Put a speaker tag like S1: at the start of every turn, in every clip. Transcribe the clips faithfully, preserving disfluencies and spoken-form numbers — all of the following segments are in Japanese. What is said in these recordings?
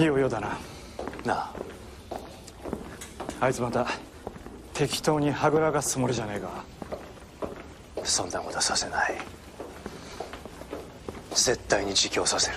S1: いよいよだな。
S2: なあ、
S1: あいつまた適当にはぐらかすつもりじゃねえか。
S2: そんなことさせない。絶対に自供させる。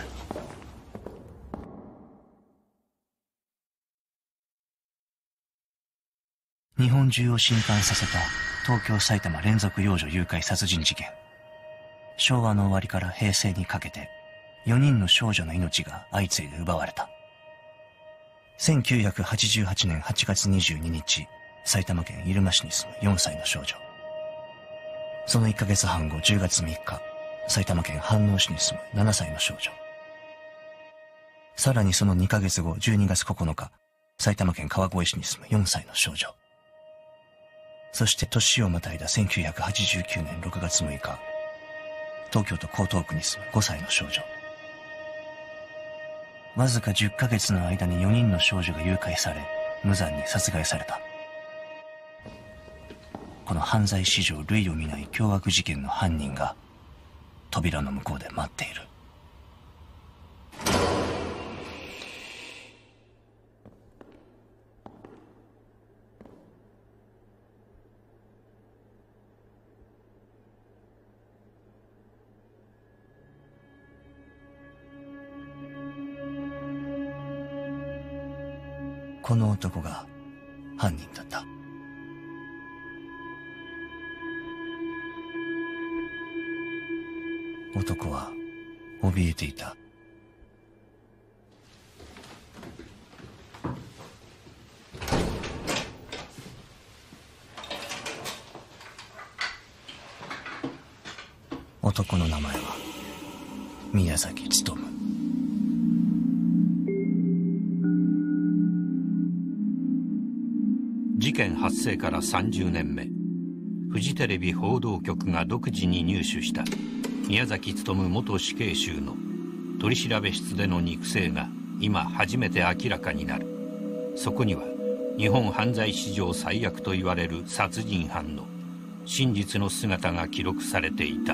S3: 日本中を震撼させた東京埼玉連続幼女誘拐殺人事件。昭和の終わりから平成にかけてよにんの少女の命が相次いで奪われた。せんきゅうひゃくはちじゅうはちねんはちがつにじゅうににち、埼玉県入間市に住むよんさいの少女。そのいっかげつはん後じゅうがつみっか、埼玉県飯能市に住むななさいの少女。さらにそのにかげつごじゅうにがつここのか、埼玉県川越市に住むよんさいの少女。そして年をまたいだせんきゅうひゃくはちじゅうきゅうねんろくがつむいか、東京都江東区に住むごさいの少女。わずかじゅっかげつの間によにんの少女が誘拐され、無残に殺害された。この犯罪史上類を見ない凶悪事件の犯人が扉の向こうで待っている。この男が犯人だった。男は怯えていた。男の名前は宮崎勉。
S4: 事件発生からさんじゅうねんめ、フジテレビ報道局が独自に入手した宮崎勉元死刑囚の取り調べ室での肉声が今初めて明らかになる。そこには日本犯罪史上最悪と言われる殺人犯の真実の姿が記録されていた。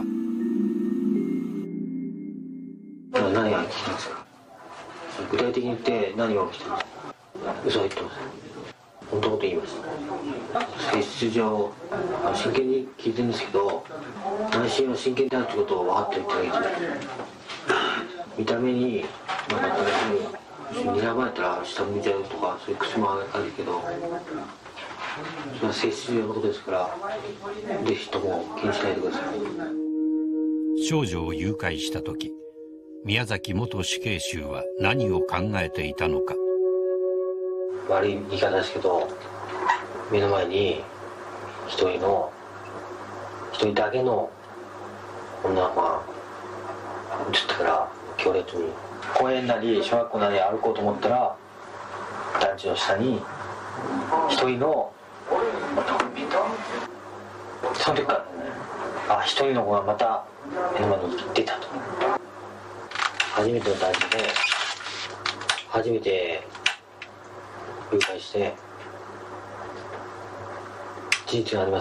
S5: 何が起きたんですか？具体的に言って何が起きたんですか？嘘は言ってません。本当のこと言います。性質上真剣に聞いてるんですけど、内心は真剣であるということを分かっておいてあげて。見た目になんか睨まれたら下向いちゃうとか、そういう口もあるけど、それは性質上のことですから、ぜひとも気にしないでください。
S4: 少女を誘拐した時、宮崎元死刑囚は何を考えていたのか。
S5: 悪い言い方ですけど、目の前に一人の一人だけの女の子が映ったから、強烈に公園なり小学校なり歩こうと思ったら、団地の下に一人の男が見た。その時からね、あ、一人の子がまた目の前に出たと。初めての団地で初めて誘拐して事実があります。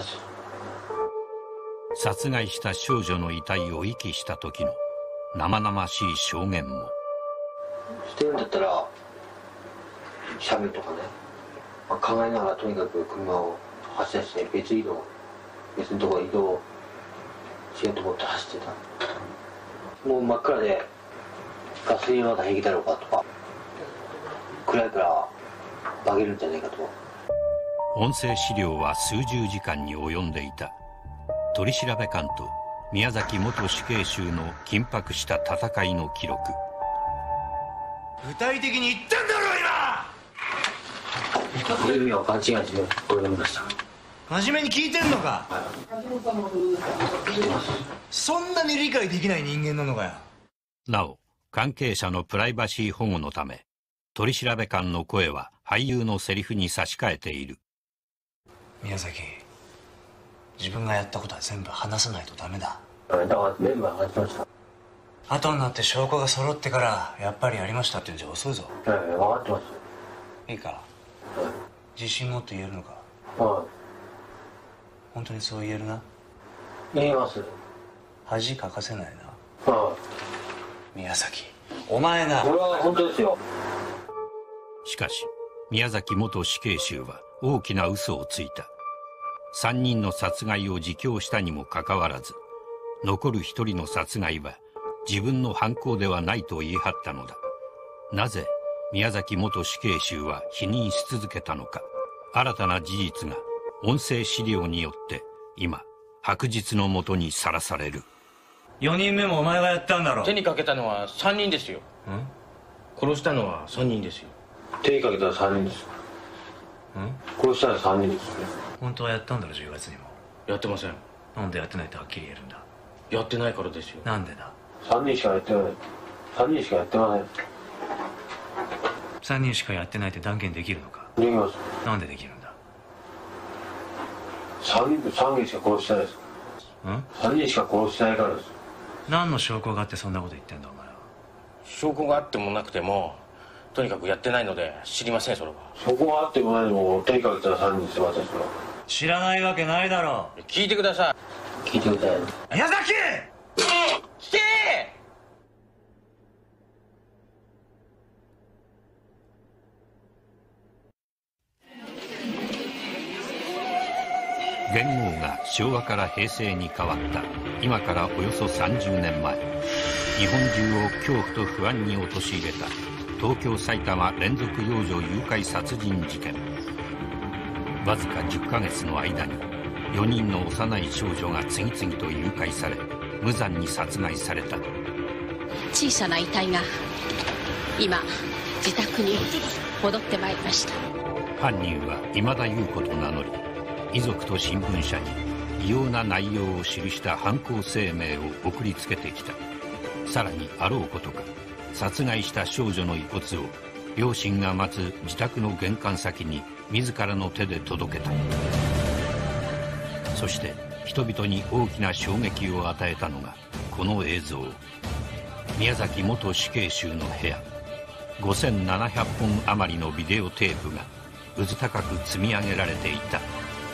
S4: 殺害した少女の遺体を遺棄した時の生々しい証言も。
S5: 捨てるんだったら斜面とかね、まあ、考えながらとにかく車を走らせて別移動別のところ移動しようと思って走ってた。もう真っ暗でガソリンは平気だろうかとか、暗いからバゲるんじゃないかと。
S4: 音声資料は数十時間に及んでいた。取り調べ官と宮崎元死刑囚の緊迫した戦いの記録。
S6: 具体的に言ってんだろ
S5: これ意味は勘違いしてこれ読みました。
S6: 真面目に聞いてんのか、はい、そんなに理解できない人間なのかよ。
S4: なお関係者のプライバシー保護のため、取り調べ官の声は俳優のセリフに差し替えている。
S3: 宮崎、自分がやったことは全部話さないとダメだ。
S5: だから全部話しました。
S3: 後になって証拠が揃ってからやっぱりやりましたって言うんじゃ遅いぞ。
S5: はい、分かってます。
S3: いいか、はい、自信持って言えるのか。
S5: はい、
S3: 本当にそう言えるな。
S5: 言えます。
S3: 恥かかせないな。
S5: はい、
S3: 宮崎、お前な。
S5: これは本当ですよ。
S4: しかし宮崎元死刑囚は大きな嘘をついた。さんにんの殺害を自供したにもかかわらず、残るひとりの殺害は自分の犯行ではないと言い張ったのだ。なぜ宮崎元死刑囚は否認し続けたのか。新たな事実が音声資料によって今白日のもとにさらされる。
S6: よにんめもお前がやったんだろ。
S5: 手にかけたのはさんにんですよ。
S6: ん
S5: 殺したのはさんにんですよ。
S7: 手にかけたらさんにんです。殺したらさんにんですね。
S6: 本当はやったんだろ、じゅうがつにも。
S5: やってません。
S6: なんでやってないってはっきり言えるんだ。
S5: やってないからですよ。
S6: なんでだ。
S7: さんにんしかやってない。さんにんしかやってません。
S6: さんにんしかやってないって断言できるのか。
S7: できます。
S6: なんでできるんだ。
S7: さんにんさんにんしか殺してないです。
S6: ん
S7: さんにんしか殺してないからです。
S6: 何の証拠があってそんなこと言ってんだお前は。
S5: 証拠があってもなくてもとにかくやってないので知りません。それは
S7: そこがあってもないのも手にかけたらさんにんです、私は。
S6: 知らないわけないだろ。
S5: 聞いてください。聞いてください。
S6: 宮崎！
S5: 聞け！
S4: 元号が昭和から平成に変わった今からおよそさんじゅうねんまえ、日本中を恐怖と不安に陥れた東京埼玉連続幼女誘拐殺人事件。わずかじゅっかげつの間によにんの幼い少女が次々と誘拐され無残に殺害された。
S8: 小さな遺体が今自宅に戻ってまいりました。
S4: 犯人は今田優子と名乗り、遺族と新聞社に異様な内容を記した犯行声明を送りつけてきた。さらにあろうことか殺害した少女の遺骨を両親が待つ自宅の玄関先に自らの手で届けた。そして人々に大きな衝撃を与えたのがこの映像。宮崎元死刑囚の部屋、ごせんななひゃっぽん余りのビデオテープがうず高く積み上げられていた。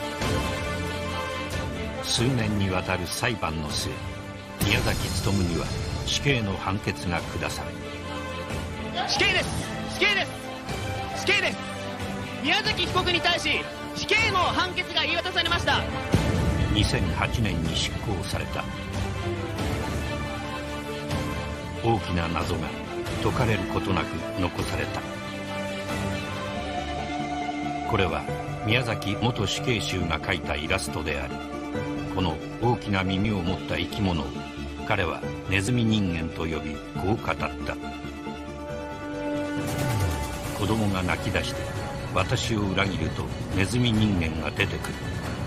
S4: 数年にわたる裁判の末、宮崎勉には死刑の判決が下され、
S9: 死刑です、死刑です、死刑です。宮崎被告に対し死刑の判決が言い渡されました。
S4: にせんはちねんに執行された。大きな謎が解かれることなく残された。これは宮崎元死刑囚が描いたイラストであり、この大きな耳を持った生き物を彼はネズミ人間と呼びこう語った。子供が泣き出して私を裏切るとネズミ人間が出てくる。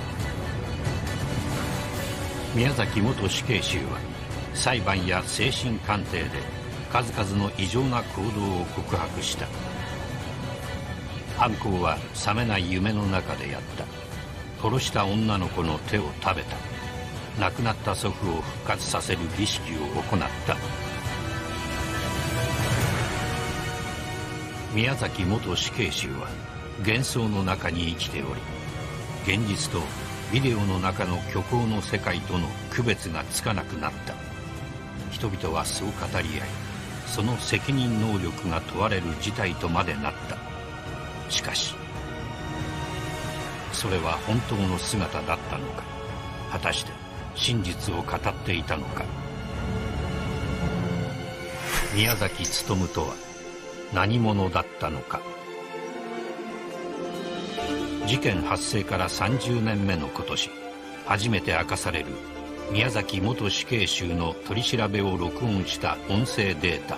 S4: 宮崎元死刑囚は裁判や精神鑑定で数々の異常な行動を告白した。犯行は覚めない夢の中でやった。殺した女の子の手を食べた。亡くなった祖父を復活させる儀式を行った。宮崎元死刑囚は幻想の中に生きており、現実とビデオの中の虚構の世界との区別がつかなくなった。人々はそう語り合い、その責任能力が問われる事態とまでなった。しかしそれは本当の姿だったのか。果たして真実を語っていたのか。宮崎勉とは何者だったのか。事件発生からさんじゅうねんめの今年、初めて明かされる宮崎元死刑囚の取り調べを録音した音声データ。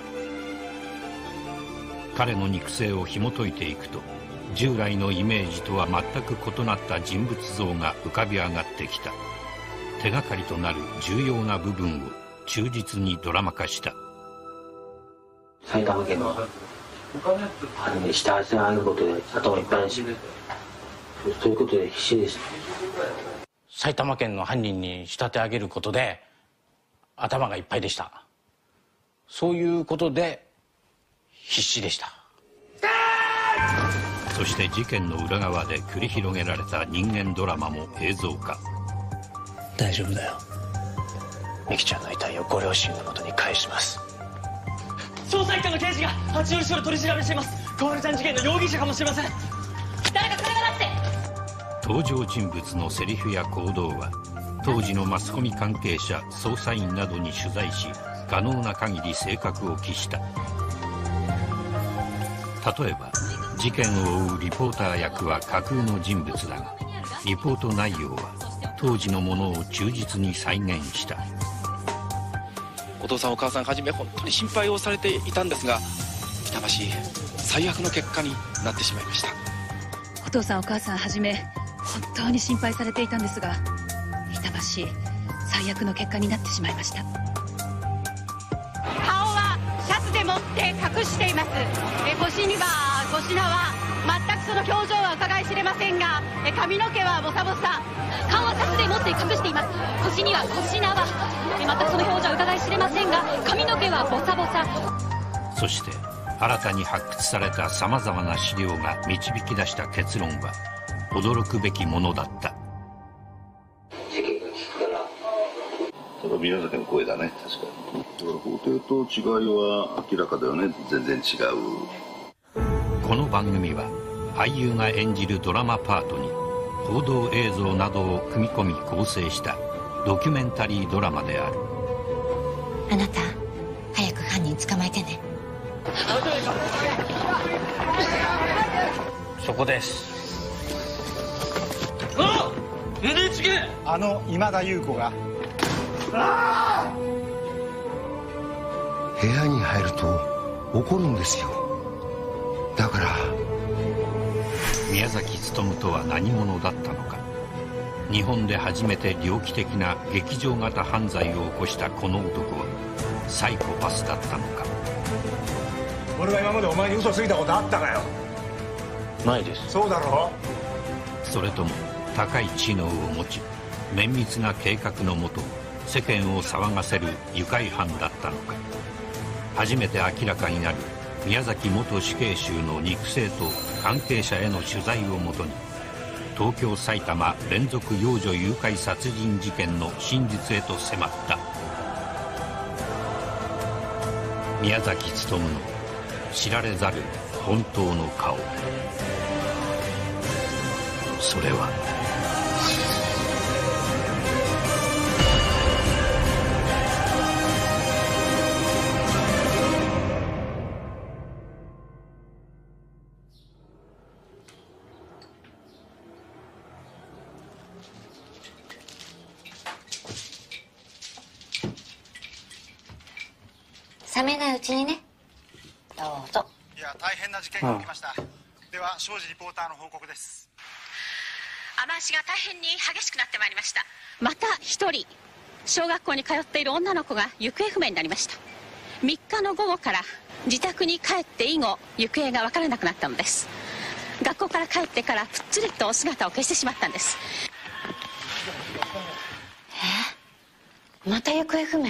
S4: 彼の肉声を紐解いていくと、従来のイメージとは全く異なった人物像が浮かび上がってきた。手がかりとなる重要な部分を忠実にドラマ化した。
S5: 埼玉県の犯人に下味があることで頭いっぱいにし、そういうことで必死です。埼玉県の犯人に仕立て上げることで頭がいっぱいでした。そういうことで必死でした。
S4: そして事件の裏側で繰り広げられた人間ドラマも映像化。
S3: 大丈夫だよ。
S2: ミキちゃんの遺体をご両親のもとに返します。
S9: 捜査一課の刑事が八王子署で取り調べしています。 小春ちゃん事件の容疑者かもしれません。
S8: 誰か車だって。
S4: 登場人物のセリフや行動は当時のマスコミ関係者、捜査員などに取材し、可能な限り正確を期した。例えば事件を追うリポーター役は架空の人物だが、リポート内容は当時のものを忠実に再現した。
S10: お父さんお母さんはじめ本当に心配をされていたんですが、板橋最悪の結果になってしまいました。
S11: お父さんお母さんはじめ本当に心配されていたんですが、板橋最悪の結果になってしまいました。
S12: 顔はシャツでもって隠しています。え腰には腰縄、全くその表情は伺い知れませんが、え髪の毛はボサボサ。
S8: 顔はシャツで持って隠しています。腰には腰縄、え全くその表情は伺い知れませんが、髪の毛はボサボサ。
S4: そして新たに発掘されたさまざまな資料が導き出した結論は驚くべきものだった。
S13: それは宮崎の声だね、確かに。だから法廷と違いは明らかだよね。全然違う。
S4: この番組は俳優が演じるドラマパートに報道映像などを組み込み構成したドキュメンタリードラマである。
S14: あなた早く犯人捕まえてね。
S6: そこです。
S9: あ エヌエイチケー。
S1: あの今田優子が
S15: 部屋に入ると怒るんですよ。だから
S4: 宮崎勉とは何者だったのか。日本で初めて猟奇的な劇場型犯罪を起こしたこの男はサイコパスだったのか。
S16: 俺が今までお前に嘘ついたことあったかよ。
S2: ないです。
S16: そうだろ。
S4: それとも高い知能を持ち綿密な計画のもと世間を騒がせる愉快犯だったのか。初めて明らかになる宮崎元死刑囚の肉声と関係者への取材をもとに東京埼玉連続幼女誘拐殺人事件の真実へと迫った。宮崎勉の知られざる本当の顔。それは
S14: 冷めないうちにね。どうぞ。
S1: いや、大変な事件が起きました。では庄司リポーターの報告です。
S8: 雨足が大変に激しくなってまいりました。また一人小学校に通っている女の子が行方不明になりました。みっかの午後から自宅に帰って以後行方が分からなくなったのです。学校から帰ってからぷっつりと姿を消してしまったんです。
S14: え、また行方不明？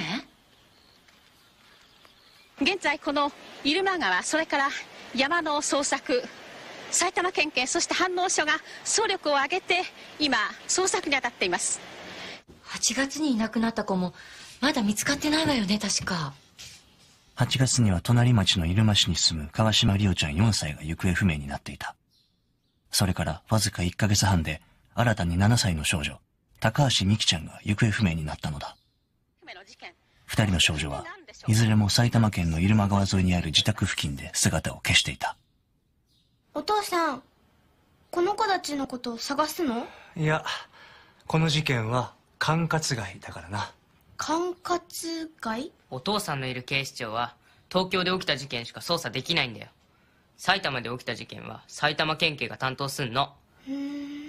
S8: 現在この入間川、それから山の捜索、埼玉県警そして飯能署が総力を挙げて今捜索に当たっています。
S14: はちがつにいなくなった子もまだ見つかってないわよね、確か。
S3: はちがつには隣町の入間市に住む川島里央ちゃんよんさいが行方不明になっていた。それからわずかいっかげつはんで新たにななさいの少女高橋美希ちゃんが行方不明になったのだ。二人の少女はいずれも埼玉県の入間川沿いにある自宅付近で姿を消していた。
S17: お父さん、この子たちのことを探すの？
S1: いや、この事件は管轄外だからな。
S17: 管轄外？
S18: お父さんのいる警視庁は東京で起きた事件しか捜査できないんだよ。埼玉で起きた事件は埼玉県警が担当すんの。
S17: ふーん。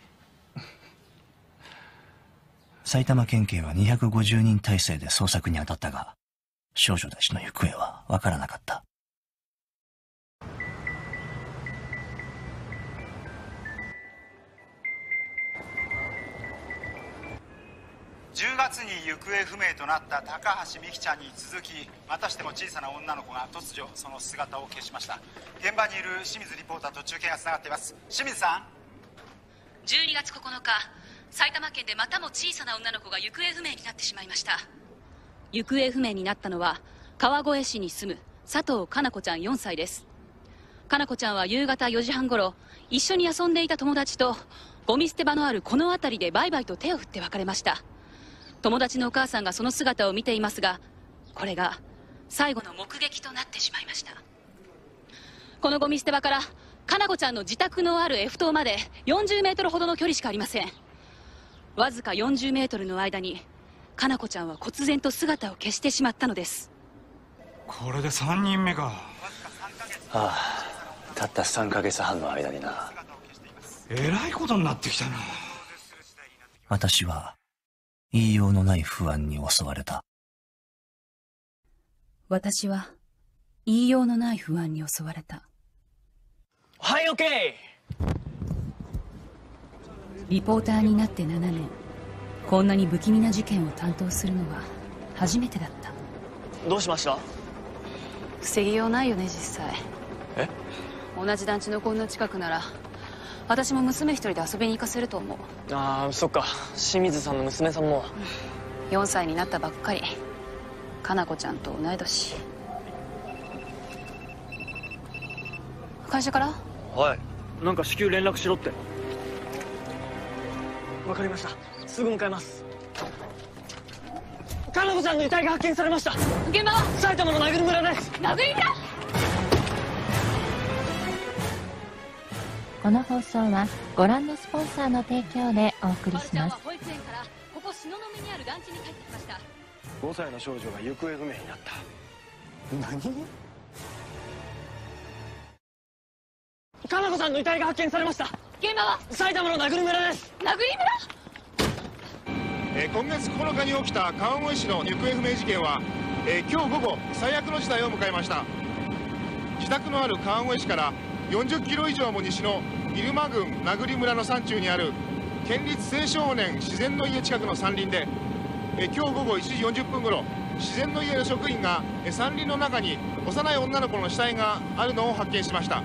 S3: 埼玉県警はにひゃくごじゅうにん体制で捜索に当たったが、少女たちの行方はわからなかった。
S1: じゅうがつに行方不明となった高橋美希ちゃんに続き、またしても小さな女の子が突如その姿を消しました。現場にいる清水リポーターと中継がつながっています。清水さん。
S11: じゅうにがつここのか、埼玉県でまたも小さな女の子が行方不明になってしまいました。行方不明になったのは川越市に住む佐藤かな子ちゃんよんさいです。 かなこちゃんは夕方よじはん頃、一緒に遊んでいた友達とゴミ捨て場のあるこの辺りでバイバイと手を振って別れました。友達のお母さんがその姿を見ていますが、これが最後の目撃となってしまいました。このゴミ捨て場からかなこちゃんの自宅のある F 棟までよんじゅうメートルほどの距離しかありません。わずかよんじゅうメートルの間にかなこちゃんは忽然と姿を消してしまったのです。
S16: これでさんにんめか。
S2: ああ、たったさんかげつはんの間にな。
S16: えらいことになってきたな。
S3: 私は言いようのない不安に襲われた。
S11: 私は言いようのない不安に襲われた。
S9: はい、オッケー。
S11: リポーターになってななねん、こんなに不気味な事件を担当するのは初めてだった。
S9: どうしました？
S11: 防ぎようないよね、実際。
S9: え？
S11: 同じ団地のこんな近くなら私も娘一人で遊びに行かせると思う。
S9: ああ、そっか。清水さんの娘さんも
S11: よんさいになったばっかり。かなこちゃんと同い年。会社から？
S9: はい、なんか至急連絡しろって。わかりました、すぐ向かいます。かなこちゃんの遺体が発見されました。
S11: 現場は
S9: 埼玉の名栗村です。
S11: 名栗村。
S19: この放送はご覧のスポンサーの提供でお送りします。
S11: 保育園からここ東雲にある団地に帰ってきました。
S16: ごさいの少女が行方不明になった。何？
S9: かなこさんの遺体が発見されました。
S11: 現場は
S9: 埼玉の名栗村です。
S11: 名栗村？
S20: えー、今月このかに起きた川越市の行方不明事件は、えー、今日午後最悪の事態を迎えました。自宅のある川越市からよんじゅっキロ以上も西の入間郡名栗村の山中にある県立青少年自然の家近くの山林で、えー、今日午後いちじよんじゅっぷん頃、自然の家の職員が、えー、山林の中に幼い女の子の死体があるのを発見しました。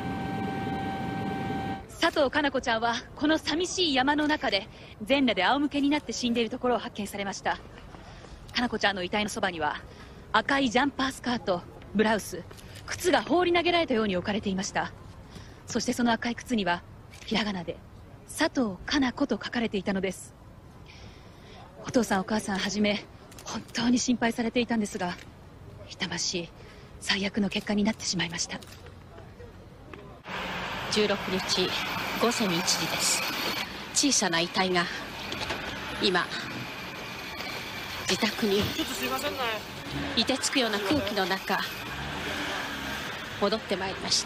S11: 佐藤かな子ちゃんはこの寂しい山の中で全裸で仰向けになって死んでいるところを発見されました。かな子ちゃんの遺体のそばには赤いジャンパースカート、ブラウス、靴が放り投げられたように置かれていました。そしてその赤い靴にはひらがなで佐藤かな子と書かれていたのです。お父さんお母さんはじめ本当に心配されていたんですが、痛ましい最悪の結果になってしまいました。
S8: じゅうろくにちごせんいちじです。小さな遺体が今自宅に凍てつくような空気の中戻ってまいりました。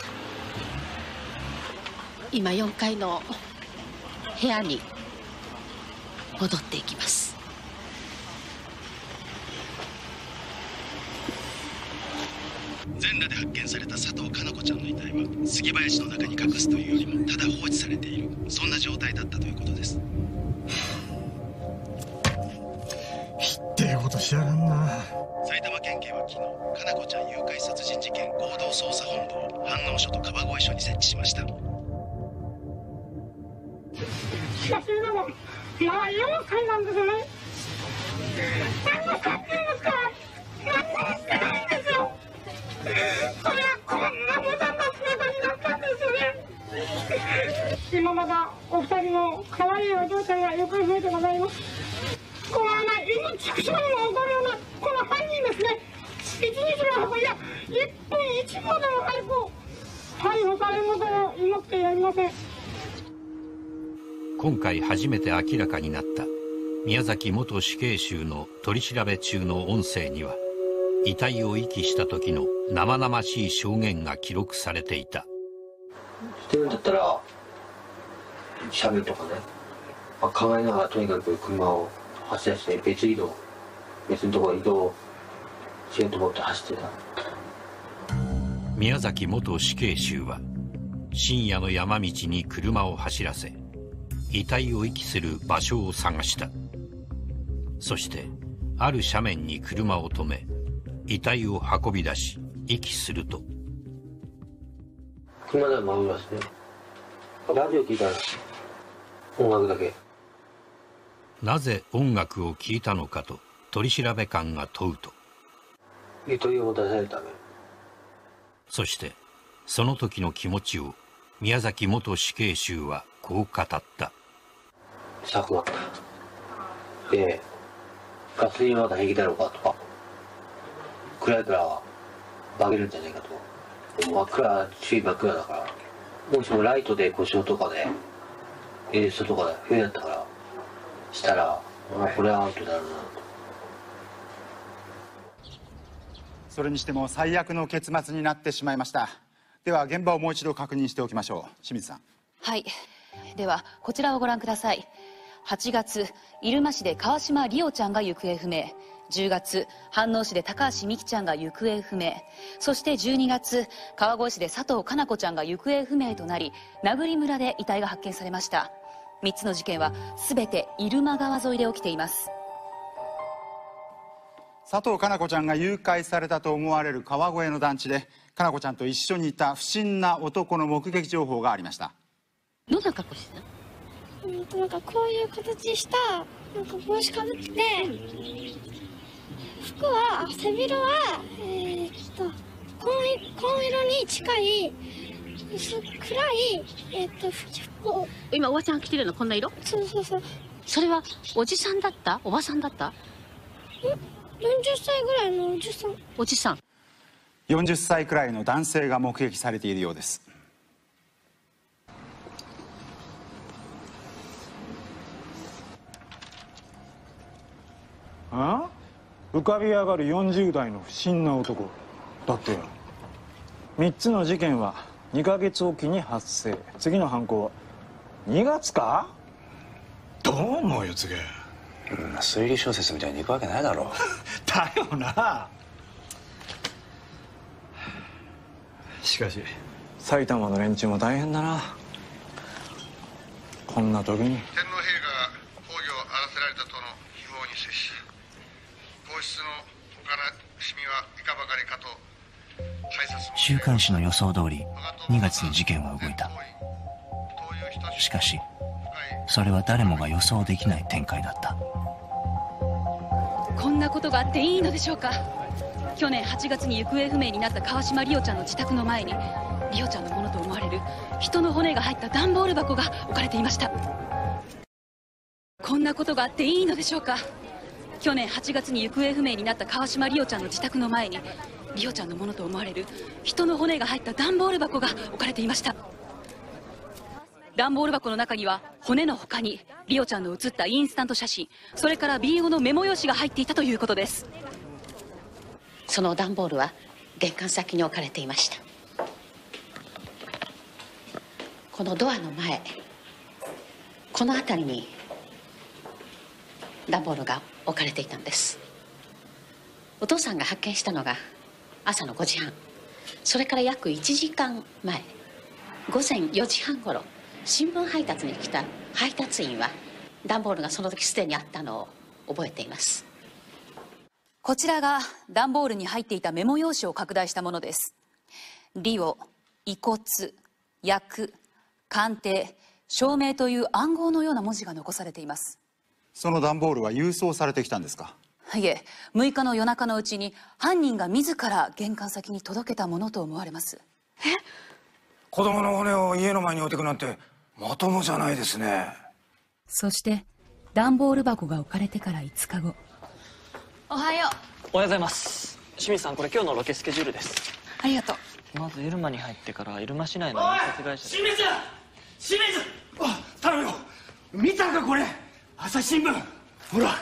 S8: 今よんかいの部屋に戻っていきます。
S21: 全裸で発見された佐藤かな子ちゃんの遺体は杉林の中に隠すというよりもただ放置されている、そんな状態だったということです。
S16: ひってえことしやがんな。
S21: 埼玉県警は昨日、かな子ちゃん誘拐殺人事件合同捜査本部を飯能署と川越署に設置しました。
S22: しかしでもまあよんさいなんですよね。何の作品ですから何もしてないんですよ。それはこんな無残な姿になったんですよね。今まだお二人の可愛いお嬢ちゃんが行方不明でございます。このような犬畜生にも起こるようなこの犯人ですね、一日の運びや一分一秒でも早く逮捕されることを祈ってやりません。
S4: 今回初めて明らかになった宮崎元死刑囚の取り調べ中の音声には、遺体を遺棄した時の生々しい証言が記録されていた。
S5: してるんだったら喋るとかね、まあ、考えながらとにかく車を走らせて別移動別のところ移動しようと思って走ってた。
S4: 宮崎元死刑囚は深夜の山道に車を走らせ遺体を遺棄する場所を探した。そしてある斜面に車を止め遺体を運び出し遺棄すると、
S5: 車では守りますね。ラジオ聞いたら音楽だけ。
S4: なぜ音楽を聴いたのかと取り調べ官が問うと、
S5: ゆとりを持たされるため。
S4: そしてその時の気持ちを宮崎元死刑囚はこう語った。
S5: したくなった。で、ガソリンは平気だろうかとか、暗いから化けるんじゃないかと。真っ暗、周囲真っ暗だから、もしもライトで故障とかで、演出とかで冬だったから、したら、まあ、これはアウトだろうなと。
S1: それにしても最悪の結末になってしまいました。では現場をもう一度確認しておきましょう。清水さん。
S11: はい。ではこちらをご覧ください。はちがつ、入間市で川島里央ちゃんが行方不明。じゅうがつ、飯能市で高橋美希ちゃんが行方不明。そしてじゅうにがつ、川越市で佐藤かな子ちゃんが行方不明となり、名栗村で遺体が発見されました。みっつの事件は全て入間川沿いで起きています。
S1: 佐藤かな子ちゃんが誘拐されたと思われる川越の団地で、かな子ちゃんと一緒にいた不審な男の目撃情報がありました。
S8: どんな格好してた？
S17: うんとなんかこういう形したなんか帽子かぶってて、服は背広はえー、っと紺紺色に近い薄暗いえー、っと服を。
S8: 今おばちゃん着てるのこんな色？
S17: そうそうそう。
S8: それはおじさんだった？おばさんだった？
S17: ん？よんじゅっさいぐらいのおじさん。
S8: おじさん。
S1: よんじゅっさいくらいの男性が目撃されているようです。
S16: あ？浮かび上がるよんじゅう代の不審な男。だってよ、みっつの事件はにかげつおきに発生。次の犯行はにがつか？どう思うよ柘植。
S2: うん、推理小説みたいにいくわけないだろう。
S16: だよな。しかし埼玉の連中も大変だな。こんな時に。
S20: 天皇陛下が崩御を荒らせられたとの秘報に接し、皇室の他の市民はいかばかりかと拝察。
S3: 週刊誌の予想通りにがつに事件は動いた。しかしそれは誰もが予想できない展開だった。
S11: こんなことがあっていいのでしょうか。去年はちがつに行方不明になった川島里央ちゃんの自宅の前に、里央ちゃんのものと思われる人の骨が入った段ボール箱が置かれていました。こんなことがあっていいのでしょうか。去年はちがつに行方不明になった川島里央ちゃんの自宅の前に、里央ちゃんのものと思われる人の骨が入った段ボール箱が置かれていました。段ボール箱の中には骨の他に里央ちゃんの写ったインスタント写真、それから ビーご のメモ用紙が入っていたということです。
S8: その段ボールは玄関先に置かれていました。このドアの前、この辺りに段ボールが置かれていたんです。お父さんが発見したのが朝のごじはん、それから約いちじかんまえごぜんよじはんごろ、新聞配達に来た配達員は段ボールがその時すでにあったのを覚えています。
S11: こちらが段ボールに入っていたメモ用紙を拡大したものです。リオ、遺骨、役、鑑定、証明という暗号のような文字が残されています。
S1: その段ボールは郵送されてきたんですか？
S11: いえ、むいかの夜中のうちに犯人が自ら玄関先に届けたものと思われます。
S16: え？子供の骨を家の前に置いてくなんてまともじゃないですね。
S7: そして段ボール箱が置かれてからいつかご。
S10: おはよう。おはようございます。清水さん、これ今日のロケスケジュールです。
S7: ありがと
S10: う。まず入間に入ってから入間市内の印刷会社で。
S23: 清水清水あ、頼むよ。見たかこれ、朝日新聞。ほら。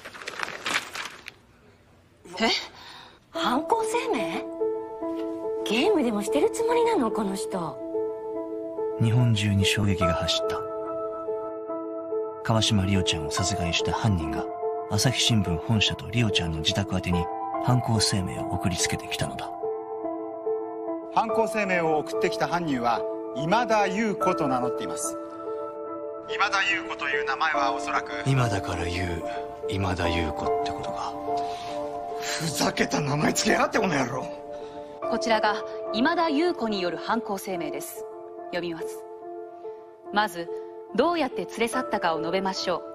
S14: え？犯行声明？ゲームでもしてるつもりなのこの人。
S3: 日本中に衝撃が走った。川島里央ちゃんを殺害した犯人が朝日新聞本社と里央ちゃんの自宅宛てに犯行声明を送りつけてきたのだ。
S1: 犯行声明を送ってきた犯人は今田優子と名乗っています。今田優子という名前はおそらく
S3: 今だから言う今田優子ってことか。
S16: ふざけた名前つけやがってこの野郎。
S11: こちらが今田優子による犯行声明です。読みます。まずどうやって連れ去ったかを述べましょう。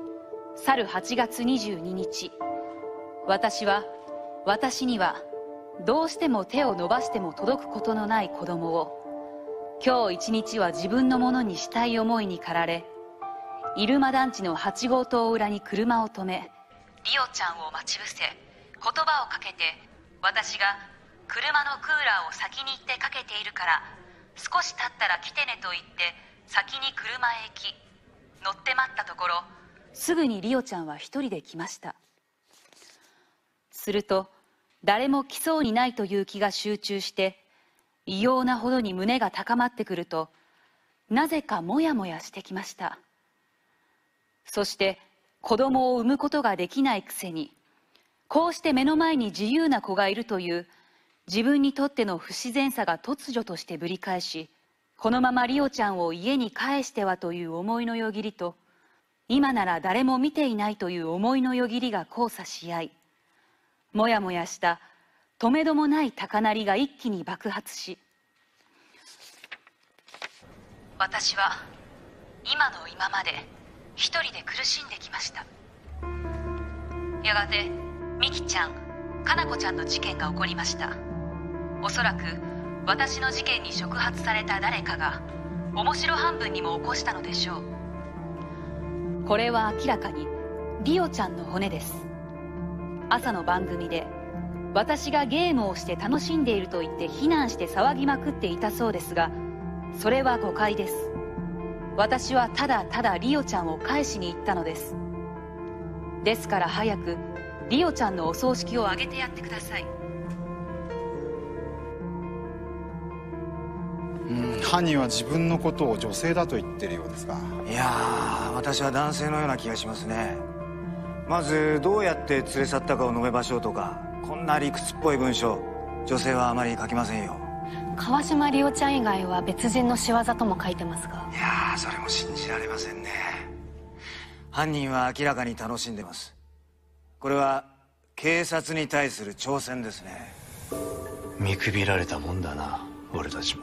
S11: 去るはちがつにじゅうににち、私は私にはどうしても手を伸ばしても届くことのない子供を今日一日は自分のものにしたい思いに駆られ、入間団地のはち号棟裏に車を止め、リオちゃんを待ち伏せ、言葉をかけて、私が車のクーラーを先に行ってかけているから少し経ったら来てねと言って先に車へ行き、乗って待ったところ、すぐにリオちゃんは一人で来ました。すると誰も来そうにないという気が集中して、異様なほどに胸が高まってくると、なぜかモヤモヤしてきました。そして子供を産むことができないくせに、こうして目の前に自由な子がいるという自分にとっての不自然さが突如としてぶり返し、このままリオちゃんを家に帰してはという思いのよぎりと、今なら誰も見ていないという思いのよぎりが交差し合い、もやもやしたとめどもない高鳴りが一気に爆発し、私は今の今まで一人で苦しんできました。やがてミキちゃん、かなこちゃんの事件が起こりました。おそらく私の事件に触発された誰かが面白半分にも起こしたのでしょう。これは明らかにリオちゃんの骨です。朝の番組で私がゲームをして楽しんでいると言って非難して騒ぎまくっていたそうですが、それは誤解です。私はただただリオちゃんを返しに行ったのです。ですから早くリオちゃんのお葬式を挙げてやってください。
S1: うん、犯人は自分のことを女性だと言ってるようですが。
S6: いやー、私は男性のような気がしますね。まずどうやって連れ去ったかを述べましょうとか、こんな理屈っぽい文章、女性はあまり書きませんよ。
S12: 川島リオちゃん以外は別人の仕業とも書いてますが。
S6: いやー、それも信じられませんね。犯人は明らかに楽しんでます。これは警察に対する挑戦ですね。
S2: 見くびられたもんだな、俺たちも。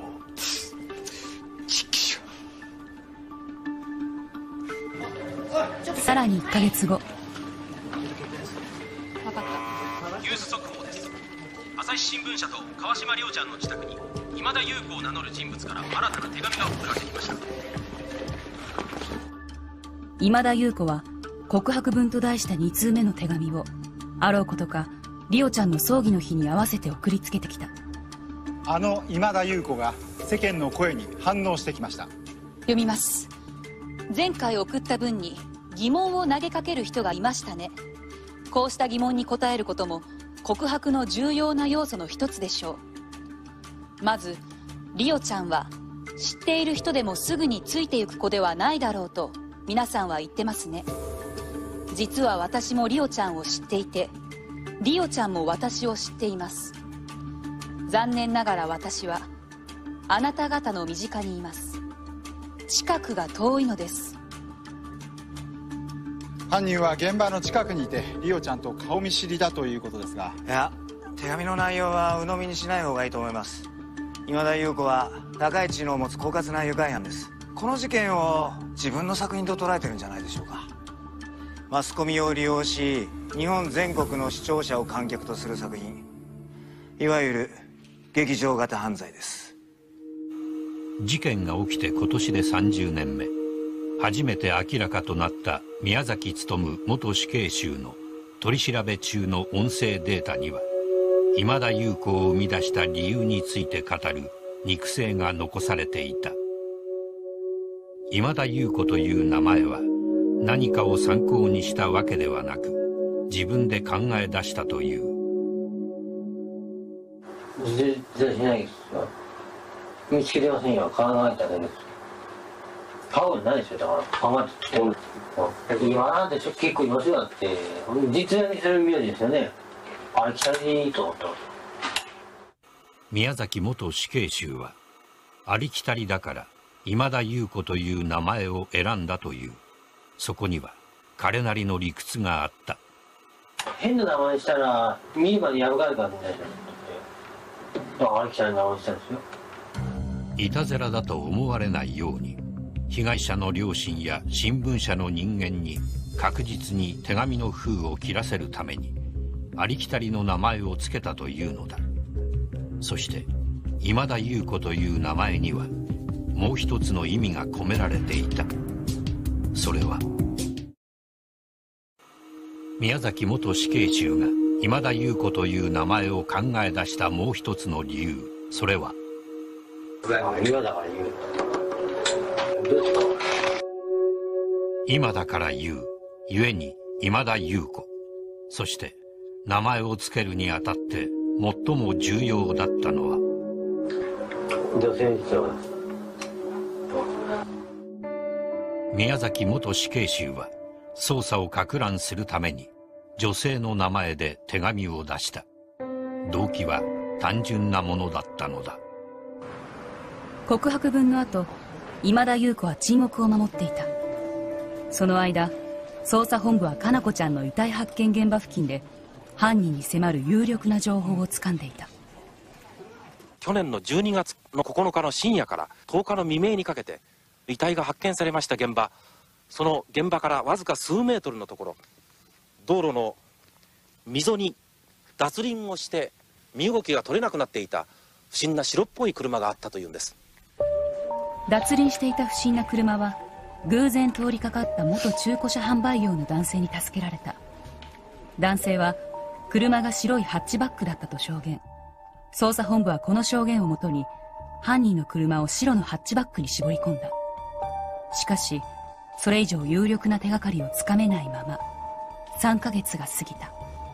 S7: さらにいっかげつご。
S13: ニュース速報です。朝日新聞社と川島リオちゃんの自宅に今田優子を名乗る人物から新たな手紙が送られてきました。
S7: 今田優子は告白文と題したに通目の手紙をあろうことかリオちゃんの葬儀の日に合わせて送りつけてきた。
S1: あの今田優子が世間の声に反応してきました。
S11: 読みます。前回送った文に疑問を投げかける人がいましたね。こうした疑問に答えることも告白の重要な要素の一つでしょう。まずリオちゃんは知っている人でもすぐについていく子ではないだろうと皆さんは言ってますね。実は私もリオちゃんを知っていて、リオちゃんも私を知っています。残念ながら私はあなた方の身近にいます。近くが遠いのです。
S1: 犯人は現場の近くにいてリオちゃんと顔見知りだということですが。
S6: いや、手紙の内容は鵜呑みにしない方がいいと思います。今田優子は高い知能を持つ狡猾な愉快犯です。この事件を自分の作品と捉えてるんじゃないでしょうか。マスコミを利用し日本全国の視聴者を観客とする作品、いわゆる劇場型犯罪です。
S4: 事件が起きて今年でさんじゅうねんめ。初めて明らかとなった宮崎勉元死刑囚の取り調べ中の音声データには、今田優子を生み出した理由について語る肉声が残されていた。今田優子という名前は何かを参考にしたわけではなく、自分で考え出したという。
S5: 全然しないですよ。見つけてませんよ。考えただけです。買うのないですよ。だから考えて作って今なんて結構いますよ。だって実演にする名字ですよね。あれ期待でいいと思った。
S4: 宮崎元死刑囚はありきたりだから今田優子という名前を選んだという。そこには彼なりの理屈があった。
S5: 変な名前にしたら見るまでやるかるかみたいな。だからありきたりな名前にしたんですよ。
S4: いたずらだと思われないように、被害者の両親や新聞社の人間に確実に手紙の封を切らせるためにありきたりの名前を付けたというのだ。 そして今田優子という名前にはもう一つの意味が込められていた。それは宮崎元死刑囚が今田優子という名前を考え出したもう一つの理由、それは今だから言う、故に今田優子。そして名前を付けるにあたって最も重要だったのは宮崎元死刑囚は捜査を攪乱するために女性の名前で手紙を出した。動機は単純なものだったのだ。
S7: 告白文の後、今田優子は沈黙を守っていた。その間、捜査本部は佳菜子ちゃんの遺体発見現場付近で犯人に迫る有力な情報を掴んでいた。
S15: 去年のじゅうにがつのここのかの深夜からとおかの未明にかけて遺体が発見されました現場、その現場からわずか数メートルのところ、道路の溝に脱輪をして身動きが取れなくなっていた不審な白っぽい車があったというんです。
S7: 脱輪していた不審な車は偶然通りかかった元中古車販売業の男性に助けられた。男性は車が白いハッチバックだったと証言。捜査本部はこの証言をもとに犯人の車を白のハッチバックに絞り込んだ。しかしそれ以上有力な手がかりをつかめないままさんかげつが過ぎた。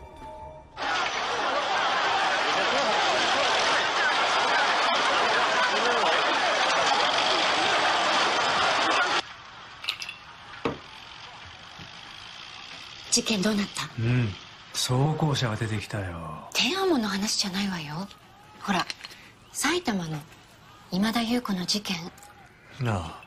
S14: 事件どうなった？
S18: うん、装甲車が出てきたよ。
S14: 天安門の話じゃないわよ。ほら、埼玉の今田優子の事件。
S18: なあ。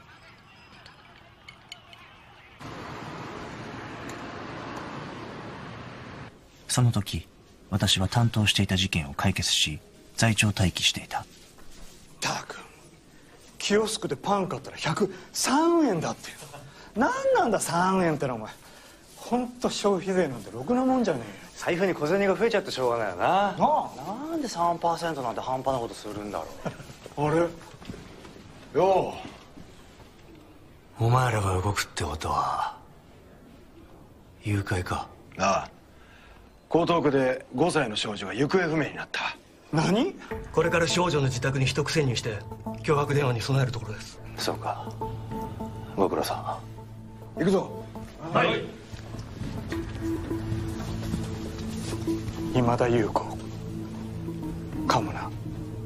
S3: その時、私は担当していた事件を解決し、在庁待機していた。
S16: たくん、キオスクでパン買ったらひゃくさんえんだってよ。何なんださんえんってのお前。ほんと消費税なんてろくなもんじゃねえよ。
S2: 財布に小銭が増えちゃってしょうがないよな。
S16: なあ、
S2: なんで さんパーセント なんて半端なことするんだろう。
S16: あれよ
S18: う、お前らが動くってことは誘拐か。
S16: なあ、江東区でごさいの少女が行方不明になった。何？
S23: これから少女の自宅に一口潜入して脅迫電話に備えるところです。
S2: そうか、ご苦労さん。
S16: 行くぞ。
S23: はい。
S16: 今田優子かもな。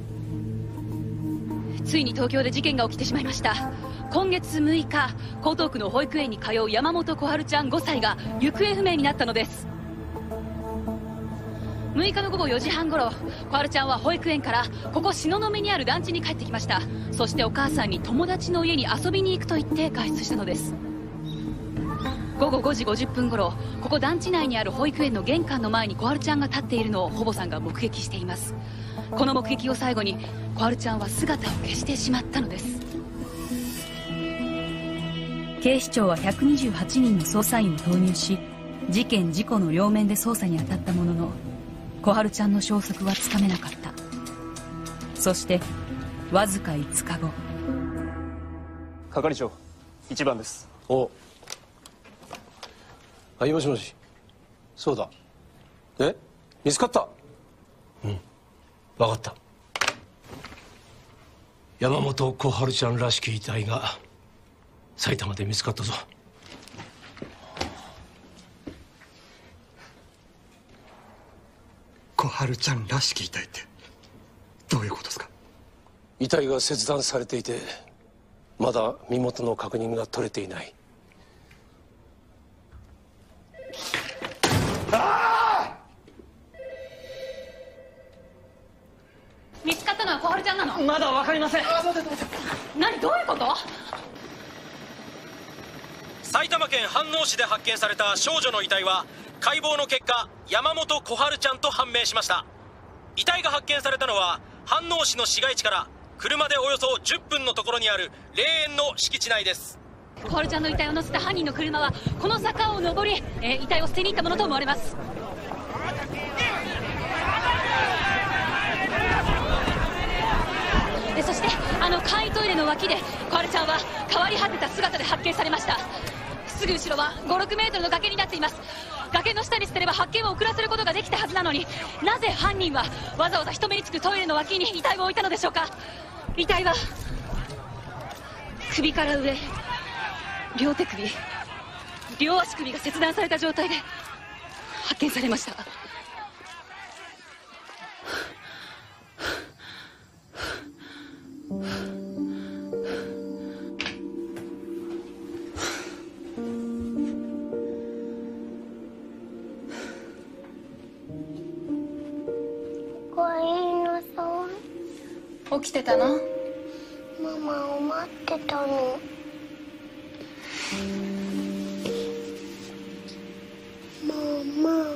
S11: ついに東京で事件が起きてしまいました。今月むいか、江東区の保育園に通う山本小春ちゃんごさいが行方不明になったのです。むいかの午後よじはん頃、小春ちゃんは保育園からここ東雲にある団地に帰ってきました。そしてお母さんに友達の家に遊びに行くと言って外出したのです。午後ごじごじゅっぷん頃、ここ団地内にある保育園の玄関の前に小春ちゃんが立っているのを保母さんが目撃しています。この目撃を最後に小春ちゃんは姿を消してしまったのです。警視庁はひゃくにじゅうはちにんの捜査員を投入し、事件事故の両面で捜査に当たったものの小春ちゃんの消息はつかめなかった。そしてわずかいつかご、
S19: 係長、一番です。
S15: お、はい、もしもし。そうだ。え、見つかった？うん、分かった。山本小春ちゃんらしき遺体が埼玉で見つかったぞ。
S16: 小春ちゃんらしき遺体ってどういうことですか？
S15: 遺体が切断されていて、まだ身元の確認が取れていない。
S11: 見つかったのは小春ちゃんなの？
S23: まだわかりません。
S11: 何、どういうこと？
S13: 埼玉県飯能市で発見された少女の遺体は解剖の結果山本小春ちゃんと判明しました。遺体が発見されたのは飯能市の市街地から車でおよそじゅっぷんのところにある霊園の敷地内です。
S11: 小春ちゃんの遺体を乗せた犯人の車はこの坂を上り、えー、遺体を捨てに行ったものと思われます。 そしてあの簡易トイレの脇で小春ちゃんは変わり果てた姿で発見されました。すぐ後ろはごろくメートルの崖になっています。崖の下に捨てれば発見を遅らせることができたはずなのに、なぜ犯人はわざわざ人目につくトイレの脇に遺体を置いたのでしょうか。遺体は首から上、両手首、両足首が切断された状態で発見されました。
S12: 起きてたの？
S17: ママを待ってたの。ママ。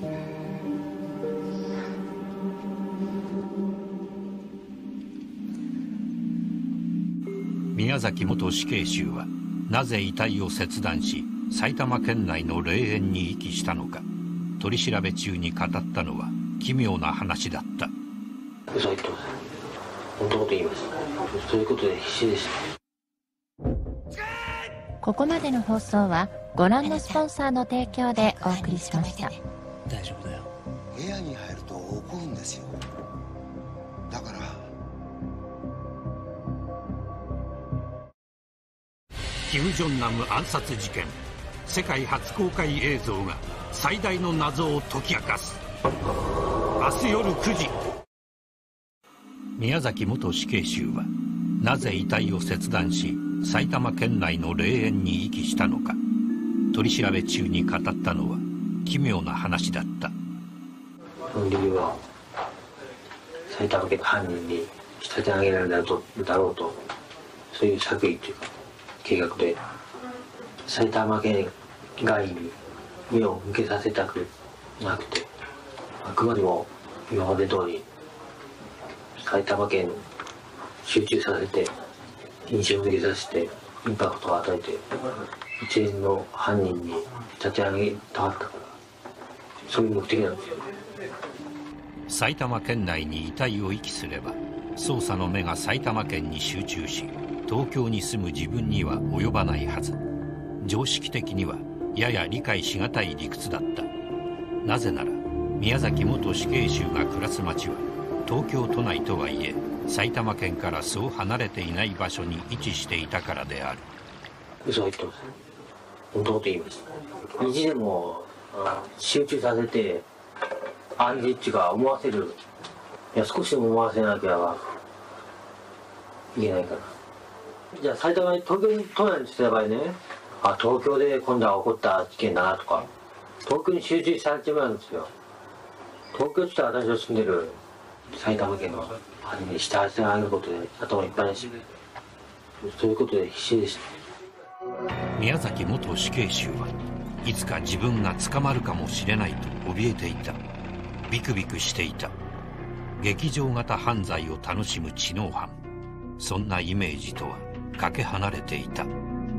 S4: 宮崎元死刑囚はなぜ遺体を切断し埼玉県内の霊園に遺棄したのか、取り調べ中に語ったのは奇妙な話だった。
S5: 嘘言ってます。本当のこと言います。そういうことで必死でした。
S9: ここまでの放送はご覧のスポンサーの提供でお送りしました。
S18: 大丈夫だよ。部屋に入ると怒るんですよ。だから
S4: キム・ジョンナム暗殺事件、世界初公開映像が最大の謎を解き明かす。明日夜くじ。宮崎元死刑囚はなぜ遺体を切断し埼玉県内の霊園に遺棄したのか、取り調べ中に語ったのは奇妙な話だった。
S5: その理由は埼玉県の犯人に仕立て上げられるだろうと、そういう作為というか計画で埼玉県外に目を向けさせたくなくて、あくまでも今まで通り埼玉県集中させて印象づけさせてインパクトを与えて一連の犯人に立て上げたかったから、そういう目的なんですよ。
S4: 埼玉県内に遺体を遺棄すれば捜査の目が埼玉県に集中し、東京に住む自分には及ばないはず。常識的にはやや理解しがたい理屈だった。なぜなら宮崎元死刑囚が暮らす町は東京都内とはいえ埼玉県からそう離れていない場所に位置していたからである。
S5: 嘘を言ってます。本当のこと言います。意地でも集中させて暗示っていうか思わせる、いや少しでも思わせなきゃいけないから。じゃあ埼玉に東京に都内にしてた場合ね、あ東京で今度は起こった事件だなとか、東京に集中されちまうんですよ。東京って言ったら私の住んでる埼玉県の犯人に下足が上げることで頭いっぱいだし、そういうことで必死でした。
S4: 宮崎元死刑囚はいつか自分が捕まるかもしれないと怯えていた。ビクビクしていた。劇場型犯罪を楽しむ知能犯、そんなイメージとはかけ離れていた。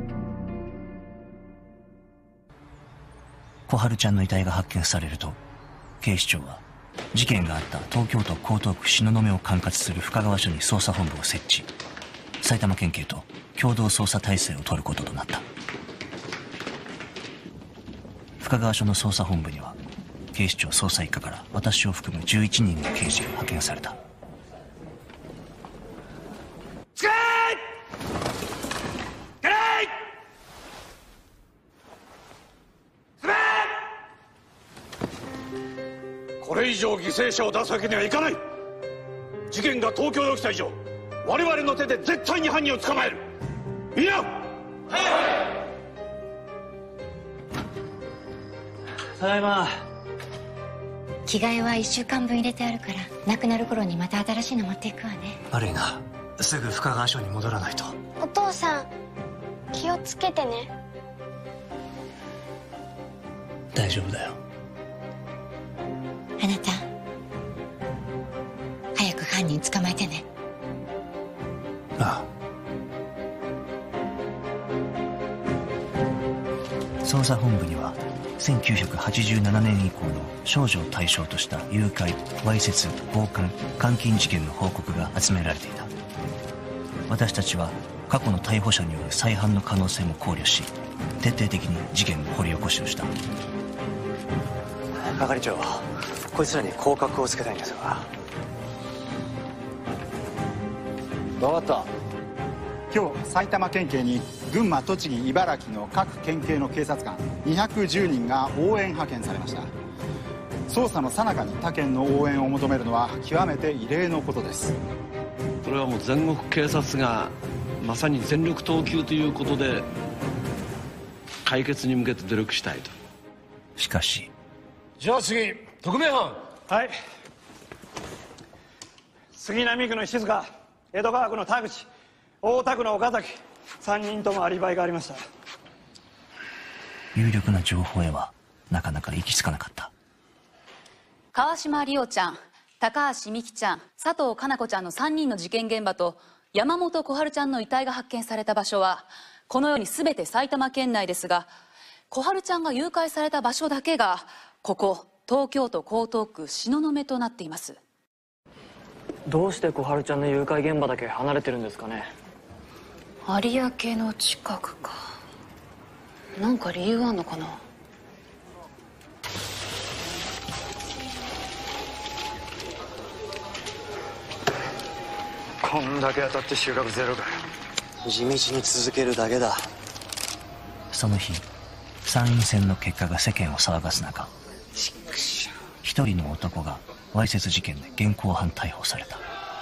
S3: 小春ちゃんの遺体が発見されると、警視庁は事件があった東京都江東区東雲を管轄する深川署に捜査本部を設置、埼玉県警と共同捜査体制を取ることとなった。深川署の捜査本部には警視庁捜査一課から私を含むじゅういちにんの刑事が派遣された。
S23: つけーてれいすべこれ以上犠牲者を出すわけにはいかない。事件が東京で起きた以上、我々の手で絶対に犯人を捕まえる。みんな、はい。
S10: ただいま。
S14: 着替えはいっしゅうかんぶん入れてあるから、なくなる頃にまた新しいの持っていくわね。
S3: 悪いな、すぐ深川署に戻らないと。
S17: お父さん気をつけてね。
S3: 大丈夫だよ。
S14: あなた早く犯人捕まえてね。
S3: ああ。捜査本部にはせんきゅうひゃくはちじゅうななねん以降の少女を対象とした誘拐、わいせつ、強姦、監禁事件の報告が集められていた。 私たちは過去の逮捕者による再犯の可能性も考慮し、徹底的に事件の掘り起こしをした。
S2: 係長、こいつらに降格をつけたいんですが。分かった。
S1: 今日埼玉県警に群馬、栃木、茨城の各県警の警察官にひゃくじゅうにんが応援派遣されました。捜査の最中に他県の応援を求めるのは極めて異例のことです。
S19: これはもう全国警察がまさに全力投球ということで解決に向けて努力したいと。
S3: しかし、
S23: じゃあ次、特命班。
S16: はい。杉並区の石塚、江戸川区の田口、大田区の岡崎、さんにんともアリバイがありました。
S3: 有力な情報へはなかなか行き着かなかった。
S11: 川島里央ちゃん、高橋美希ちゃん、佐藤かな子ちゃんのさんにんの事件現場と山本小春ちゃんの遺体が発見された場所はこのように全て埼玉県内ですが、小春ちゃんが誘拐された場所だけがここ東京都江東区東雲となっています。
S10: どうして小春ちゃんの誘拐現場だけ離れてるんですかね。
S11: 有明の近くか。なんか理由あんのかな。
S18: こんだけ当たって収穫ゼロかよ。地道に続けるだけだ。
S3: その日、参院選の結果が世間を騒がす中、一人の男がわいせつ事件で現行犯逮捕された。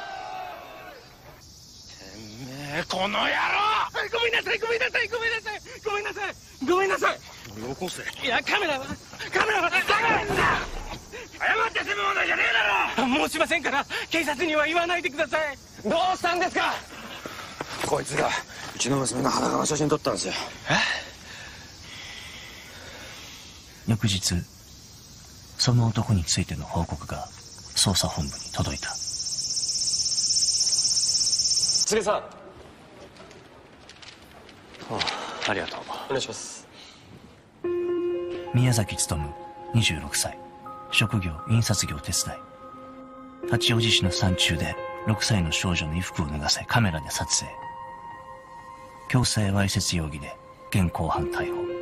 S23: この野郎！ごめんなさい、ごめんなさい、ごめんなさい、ごめんなさい、ごめんなさい。俺を起こせ。いや、カメラは、カメラは、だからんだ。謝って済む問題じゃねえだろ。申しませんから、警察には言わないでください。どうしたんですか？
S18: こいつがうちの娘の裸の写真撮ったんですよ。
S3: 翌日、その男についての報告が捜査本部に届いた。
S10: 柘植さん。
S2: ああ、ありがとう。
S10: お願いします。
S3: 宮崎勉、にじゅうろくさい、職業印刷業手伝い。八王子市の山中でろくさいの少女の衣服を脱がせカメラで撮影。強制わいせつ容疑で現行犯逮捕。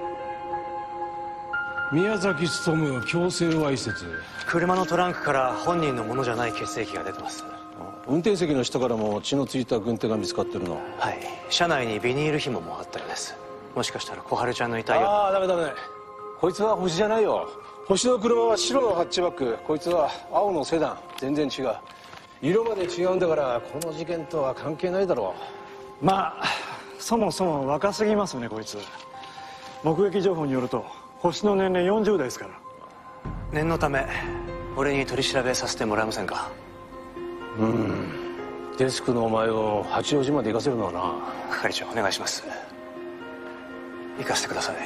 S23: 宮崎勉、強制わいせつ。
S2: 車のトランクから本人のものじゃない血液が出てます。
S23: 運転席の下からも血のついた軍手が見つかってるの。
S2: はい、車内にビニール紐もあったようです。もしかしたら小春ちゃんの遺体を。
S23: ああ、ダメダメ。こいつは星じゃないよ。星の車は白のハッチバック、こいつは青のセダン。全然違う。色まで違うんだからこの事件とは関係ないだろ
S16: う。まあそもそも若すぎますよね、こいつ。目撃情報によると星の年齢よんじゅうだいですから。
S2: 念のため俺に取り調べさせてもらえませんか？
S23: うん、デスクのお前を八王子まで行かせるのはな。
S2: 係長、お願いします。行かせてください。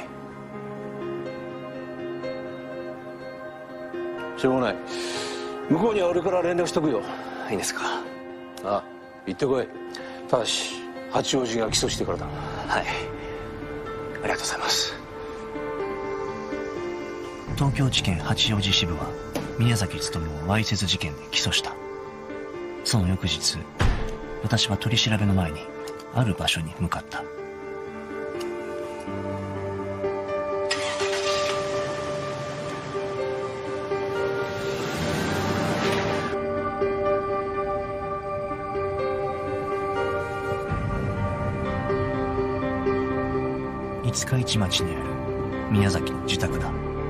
S23: しょうがない。向こうには俺から連絡しとくよ。
S2: いいんですか？
S23: ああ、行ってこい。ただし八王子が起訴してからだ。
S2: はい、ありがとうございます。
S3: 東京地検八王子支部は宮崎勉をわいせつ事件で起訴した。その翌日、私は取り調べの前にある場所に向かった。五日市町にある宮崎の自宅だ。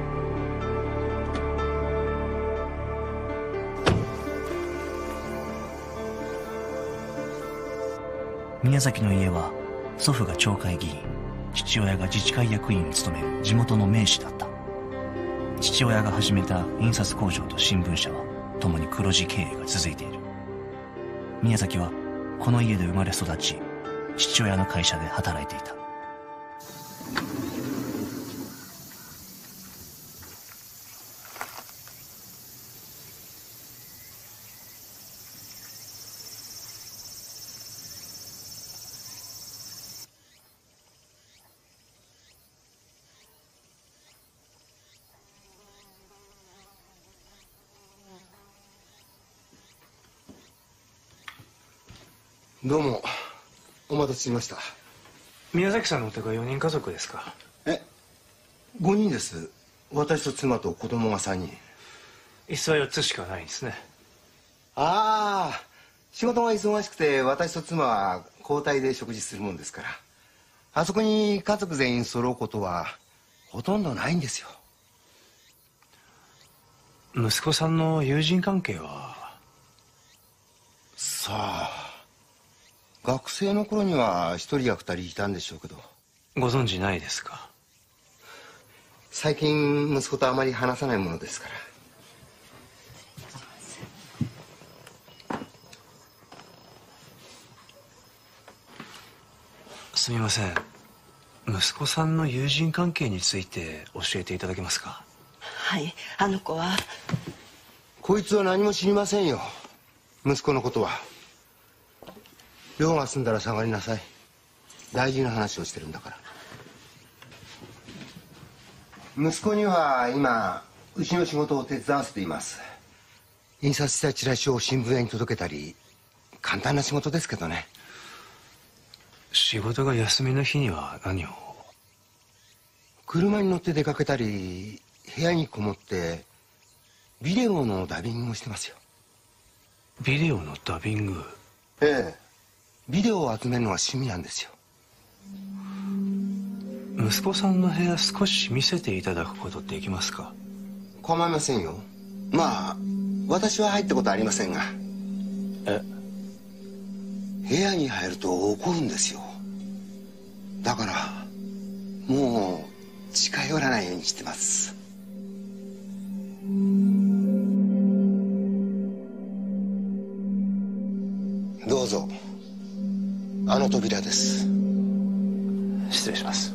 S3: 宮崎の家は祖父が町会議員、父親が自治会役員を務める地元の名士だった。父親が始めた印刷工場と新聞社は共に黒字経営が続いている。宮崎はこの家で生まれ育ち、父親の会社で働いていた。
S18: どうも。
S20: お待たせしました。
S18: 宮崎さんのお宅はよにん家族ですか？
S20: え、ごにんです。私と妻と子供がさんにん。
S18: 椅子はよっつしかないんですね。
S20: ああ、仕事が忙しくて私と妻は交代で食事するもんですから、あそこに家族全員揃うことはほとんどないんですよ。
S18: 息子さんの友人関係は？
S20: さあ、学生の頃には一人や二人いたんでしょうけど。
S18: ご存じないですか？
S20: 最近息子とあまり話さないものですから。
S18: すみません、息子さんの友人関係について教えていただけますか？
S21: はい、あの子は。
S20: こいつは何も知りませんよ、息子のことは。用が済んだら下がりなさい。大事な話をしてるんだから。息子には今うちの仕事を手伝わせています。印刷したチラシを新聞屋に届けたり、簡単な仕事ですけどね。
S18: 仕事が休みの日には何を？
S20: 車に乗って出かけたり、部屋にこもってビデオのダビングをしてますよ。
S18: ビデオのダビング？
S20: ええ、ビデオを集めるのが趣味なんですよ。
S18: 息子さんの部屋少し見せていただくことできますか？
S20: 構いませんよ。まあ私は入ったことありませんが。
S18: え？
S20: 部屋に入ると怒るんですよ。だからもう近寄らないようにしてます。どうぞ。あの扉です。
S18: 失礼します。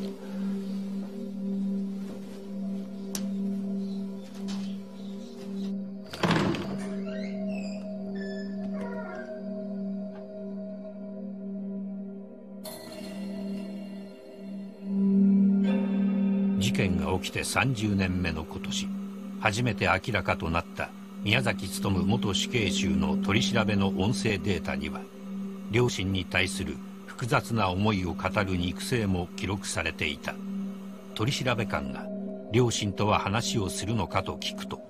S4: 事件が起きてさんじゅうねんめの今年、初めて明らかとなった宮崎勉元死刑囚の取り調べの音声データには、両親に対する複雑な思いを語る肉声も記録されていた。取り調べ官が両親とは話をするのかと聞くと、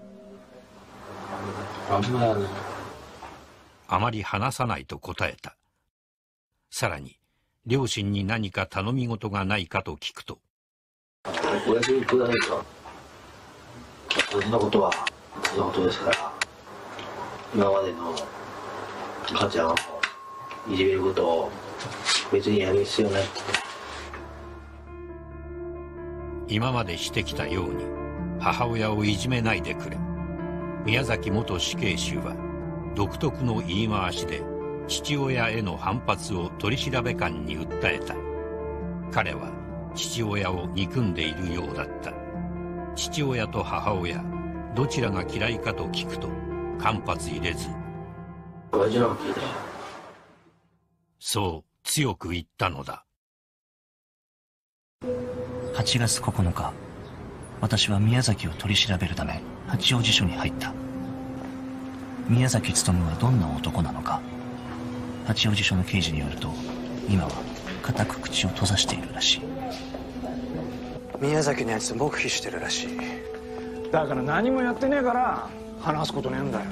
S5: あんまり
S4: あまり話さないと答えた。さらに両親に何か頼み事がないかと聞くと、
S5: お役にくださいか。そんなことはそんなことですから、今までの母ちゃんをいじめることを別にやる必要ないって。
S4: 今までしてきたように母親をいじめないでくれ。宮崎元死刑囚は独特の言い回しで父親への反発を取り調べ官に訴えた。彼は父親を憎んでいるようだった。父親と母親どちらが嫌いかと聞くと間髪入れず、
S5: 親父なんていいだ。
S4: そう強く言ったのだ。
S3: はちがつここのか、私は宮崎を取り調べるため八王子署に入った。宮崎勉はどんな男なのか、八王子署の刑事によると今は固く口を閉ざしているらしい。
S6: 宮崎のやつ黙秘してるらしい。
S16: だから何もやってねえから話すことねえんだよ。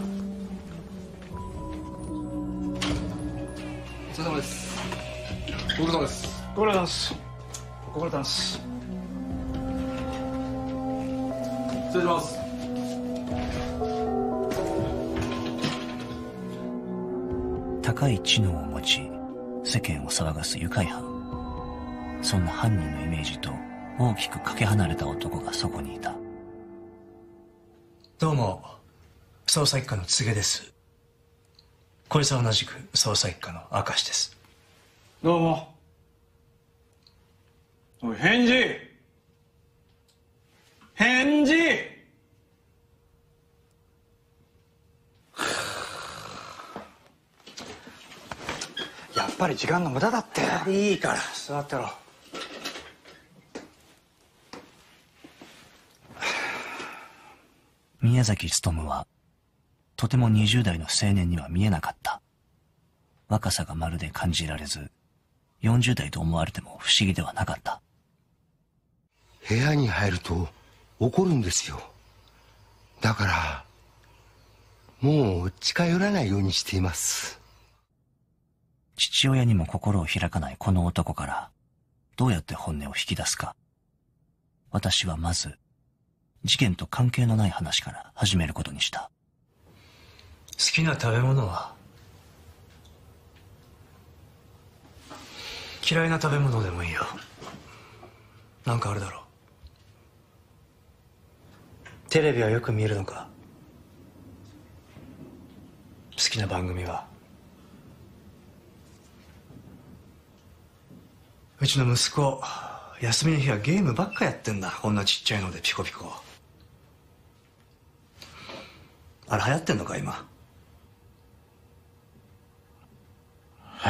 S22: お疲れ様です。ご苦労様です。
S16: ご苦労様です。ご苦労様です。
S22: 失礼します。
S3: 高い知能を持ち世間を騒がす愉快犯。そんな犯人のイメージと大きくかけ離れた男がそこにいた。どうも、捜査一課の柘植です。こいつは同じく捜査一課の明石です。
S16: どうも。おい、返事返事やっぱり時間の無駄だって。
S6: いいから座ってろ。
S3: 宮崎勉はとてもにじゅう代の青年には見えなかった。若さがまるで感じられず、 よんじゅう代と思われても不思議ではなかった。
S20: 部屋に入ると怒るんですよ。だからもう近寄らないようにしています。
S3: 父親にも心を開かないこの男からどうやって本音を引き出すか。私はまず事件と関係のない話から始めることにした。
S18: 好きな食べ物は？嫌いな食べ物でもいいよ。なんかあるだろう。テレビはよく見るのか？好きな番組は？うちの息子、休みの日はゲームばっかやってんだ。こんなちっちゃいのでピコピコ。あれ流行ってんのか今？
S7: はい。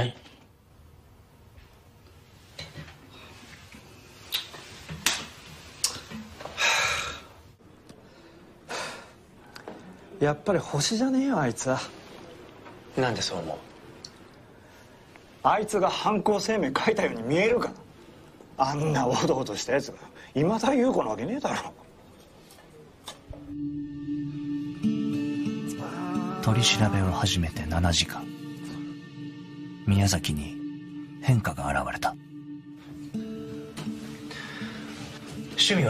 S16: やっぱり星じゃねえよあいつは。
S18: なんでそう思う？
S16: あいつが犯行声明書いたように見えるか？あんなおどおどしたやつが今田優子なわけねえだろ。
S3: 取り調べを始めてななじかん。宮崎に変化が現れた。
S18: 趣味は？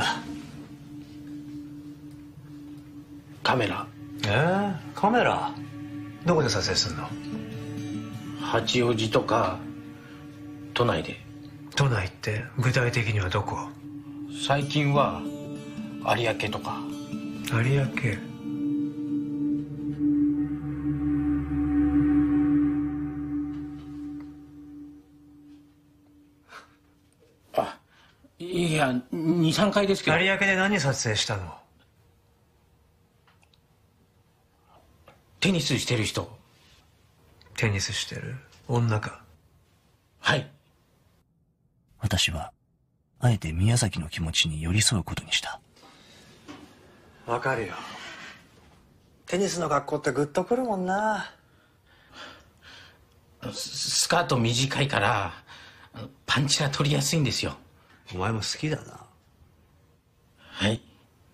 S7: カメラ。
S18: えー、カメラどこで撮影するの？
S7: 八王子とか都内で。
S18: 都内って具体的にはどこ？
S7: 最近は有明とか。
S18: 有明。
S7: あ、いやにさんかいですけど。
S18: 有明で何撮影したの？
S7: テニスしてる人。
S18: テニスしてる女か？
S7: はい。
S3: 私はあえて宮崎の気持ちに寄り添うことにした。
S18: わかるよ。テニスの学校ってグッとくるもんな。
S7: スカート短いからパンチが取りやすいんですよ。
S18: お前も好きだな。
S7: はい。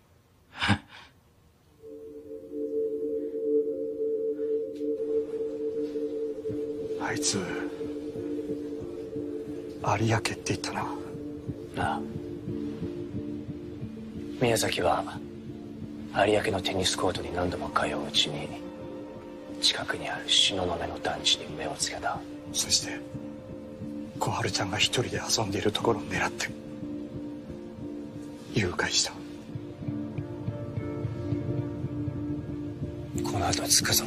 S16: あいつ有明って言ったな。
S2: なあ、宮崎は有明のテニスコートに何度も通ううちに近くにある東雲の団地に目をつけた。
S16: そして小春ちゃんが一人で遊んでいるところを狙って誘拐した。
S18: この後つくぞ。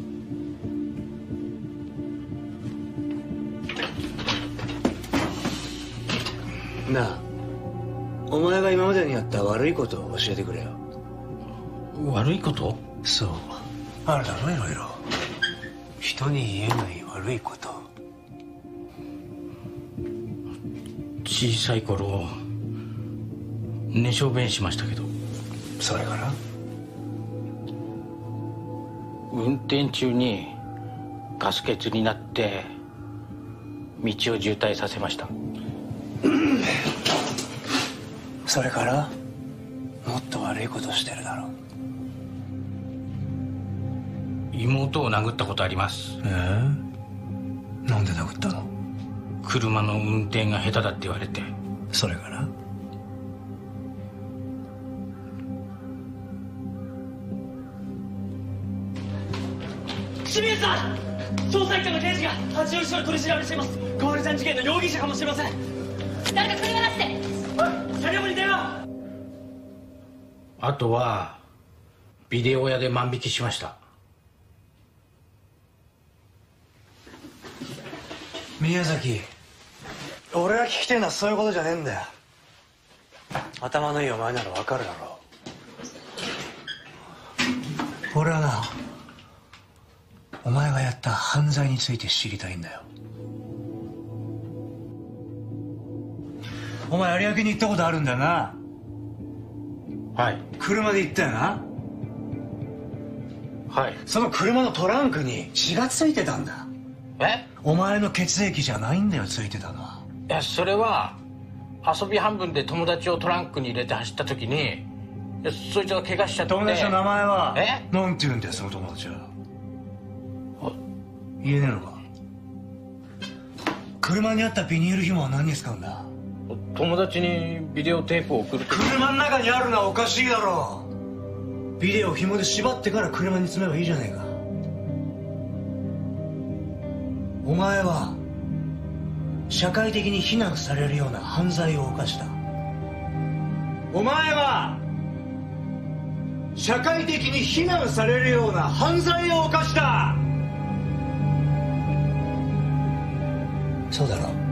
S18: なあ、お前が今までにやった悪いことを教えてくれよ。
S7: 悪いこと？
S18: そう、あるだろいろいろ。人に言えない悪いこと。
S7: 小さい頃寝小便しましたけど。
S18: それから？
S7: 運転中にガス欠になって道を渋滞させました。
S18: それから？もっと悪いことしてるだろう。
S7: 妹を殴ったことあります。
S18: えー、なんで殴ったの？
S7: 車の運転が下手だって言われて。
S18: それから？
S10: 清水さん、捜査一課の刑事が八王子署で取り調べしています。小春ちゃん事件の容疑者かもしれません。
S11: 誰か車出して。
S10: おい、車両に電話。
S7: あとはビデオ屋で万引きしました。
S18: 宮崎、俺が聞きてえのはそういうことじゃねえんだよ。頭のいいお前ならわかるだろう。俺はな、お前がやった犯罪について知りたいんだよ。お前有明に行ったことあるんだよな。
S7: はい。
S18: 車で行ったよな。
S7: はい。
S18: その車のトランクに血がついてたんだ。
S7: え？
S3: お前の血液じゃないんだよ、ついてたの。
S7: いや、それは遊び半分で友達をトランクに入れて走った時に、いやそいつが怪我しちゃって。
S3: 友達の名前は？
S7: え？
S3: なんて言うんだよ、その友達は。言えねえのか？車にあったビニール紐は何に使うんだ？
S7: 友達にビデオテープを送ると。
S3: 車の中にあるのはおかしいだろう。ビデオを紐で縛ってから車に積めばいいじゃねえか。お前は社会的に非難されるような犯罪を犯した。お前は社会的に非難されるような犯罪を犯した。そうだろう。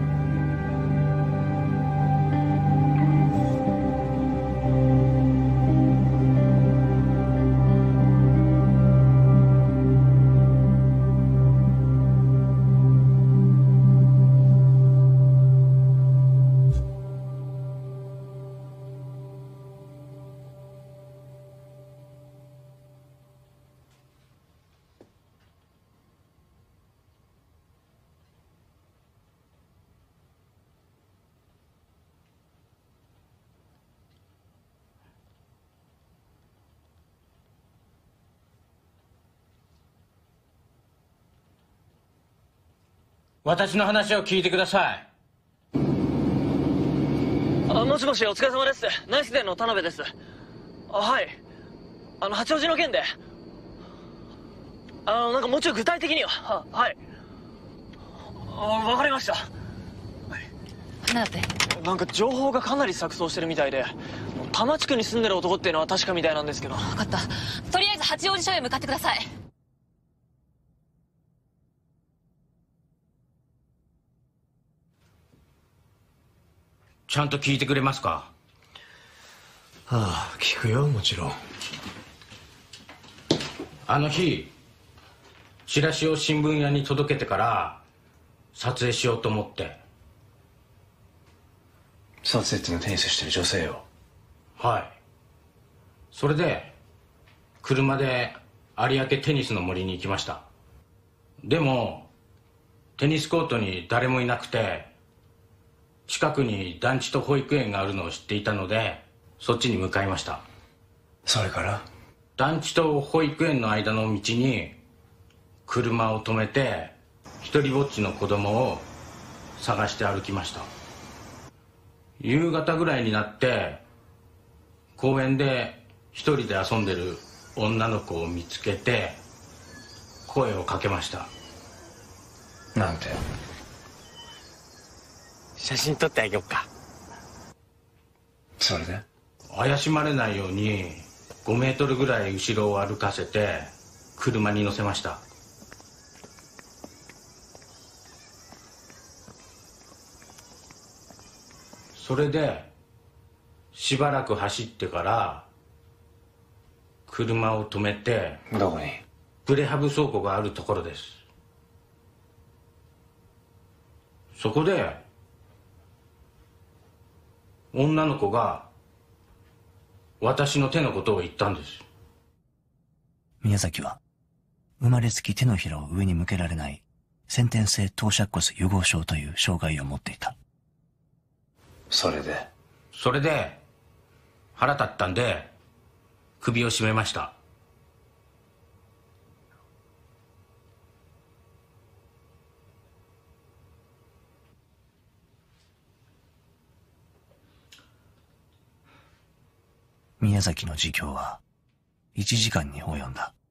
S7: 私の話を聞いてください。
S10: あ、もしもし、お疲れ様です。ナイスデーの田辺です。あ、はい。あの八王子の件で、あのなんかもうちょい具体的には。は、はい。あ、わかりました。
S11: なんだって？
S10: なんか情報がかなり錯綜してるみたいで、多摩地区に住んでる男っていうのは確かみたいなんですけど。
S11: 分かった。とりあえず八王子署へ向かってください。
S7: ちゃんと聞いてくれますか？
S3: ああ、聞くよ、もちろん。
S7: あの日チラシを新聞屋に届けてから撮影しようと思って。
S3: 撮影っていうのはテニスしてる女性よ。
S7: はい。それで車で有明テニスの森に行きました。でもテニスコートに誰もいなくて、近くに団地と保育園があるのを知っていたので、そっちに向かいました。
S3: それから？
S7: 団地と保育園の間の道に車を止めて、一人ぼっちの子供を探して歩きました。夕方ぐらいになって公園で一人で遊んでる女の子を見つけて声をかけました。
S3: なんて？
S10: 写真撮ってあげよっか。
S3: それで？
S7: 怪しまれないようにごメートルぐらい後ろを歩かせて車に乗せました。それでしばらく走ってから車を止めて。
S3: どこに？
S7: プレハブ倉庫があるところです。そこで女の子が私の手のことを言ったんです。
S3: 宮崎は生まれつき手のひらを上に向けられない先天性頭尺骨癒合症という障害を持っていた。それで？
S7: それで腹立ったんで首を絞めました。
S3: 宮崎の自供はいちじかんに及んだ。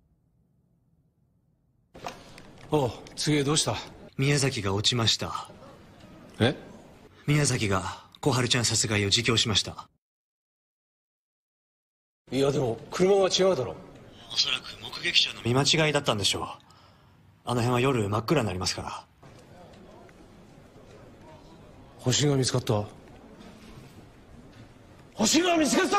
S22: おう、次へどうした？
S3: 宮崎が落ちました。
S22: え？
S3: 宮崎が小春ちゃん殺害を自供しました。
S22: いやでも車は違うだろう。
S3: おそらく目撃者の見間違いだったんでしょう。あの辺は夜真っ暗になりますから。
S22: 星が見つかった。星が見つかったぞ！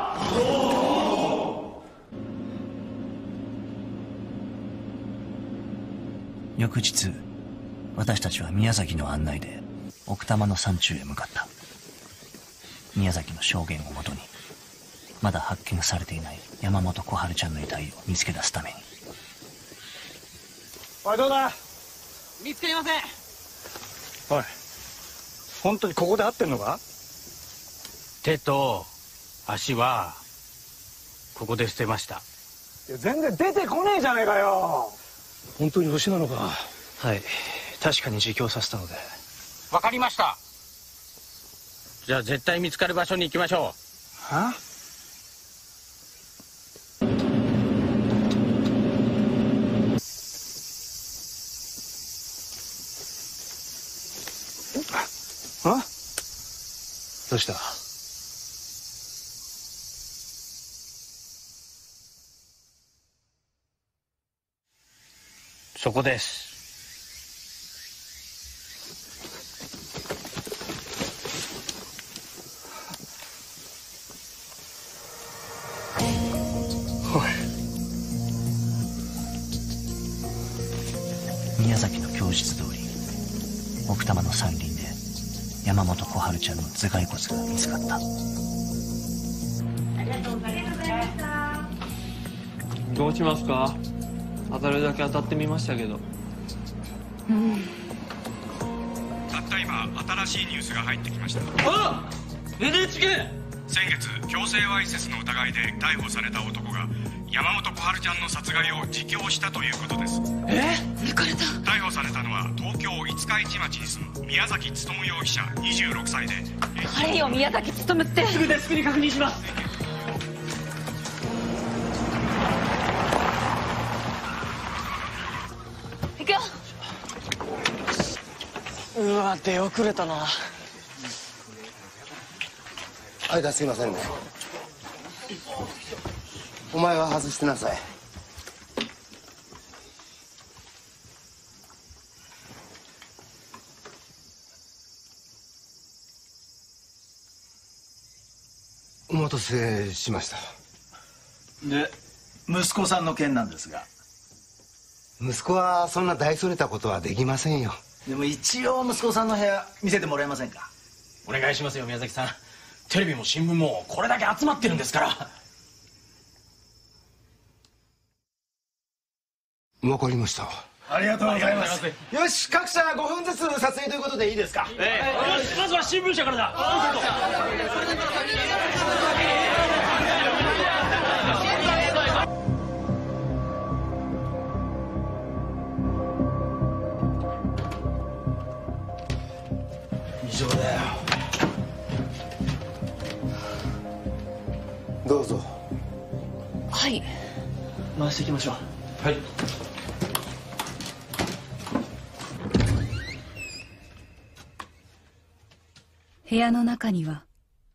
S3: 翌日、私たちは宮崎の案内で奥多摩の山中へ向かった。宮崎の証言をもとにまだ発見されていない山本小春ちゃんの遺体を見つけ出すために。
S16: おい、どうだ？
S10: 見つかりません。
S16: おい、本当にここで合ってんのか？
S7: 手と足はここで捨てました。
S16: いや全然出てこねえじゃねえかよ。
S22: 本当に星なのか？
S3: はい、確かに自供させたので。
S7: わかりました。じゃあ絶対見つかる場所に行きましょう。
S16: は？あ？
S3: どうした？
S7: そこです。
S3: 宮崎の供述通り、奥多摩の山林で山本小春ちゃんの頭蓋骨が見つかった。
S8: ありがとうございました。
S13: どうしますか？当たるだけ当たってみましたけど。
S8: うん。
S15: たった今新しいニュースが入ってきました。
S13: あ！ エヌエイチケー！
S15: 先月強制わいせつの疑いで逮捕された男が山本小春ちゃんの殺害を自供したということです。
S13: え？
S8: 抜かれた。
S15: 逮捕されたのは東京五日市町に住む宮崎勉容疑者にじゅうろくさいで。
S11: あれよ、宮崎勉って。
S13: すぐデスクに確認します。
S11: 行くよ。
S18: うわ、出遅れたな。
S20: 間すいませんね。お前は外してなさい。お待たせしました。
S24: で、息子さんの件なんですが。
S20: 息子はそんな大それたことはできませんよ。
S24: でも一応息子さんの部屋見せてもらえませんか？
S18: お願いしますよ、宮崎さん。テレビも新聞もこれだけ集まってるんですから。
S20: わかりました。
S24: ありがとうございます。よし、各社ごふんずつ撮影ということでいいですか？
S13: ええ、よし、まずは新聞社からだ。
S24: 異常だよ。
S20: どうぞ。
S11: はい。
S24: 回していきましょう。はい。
S11: 部屋の中には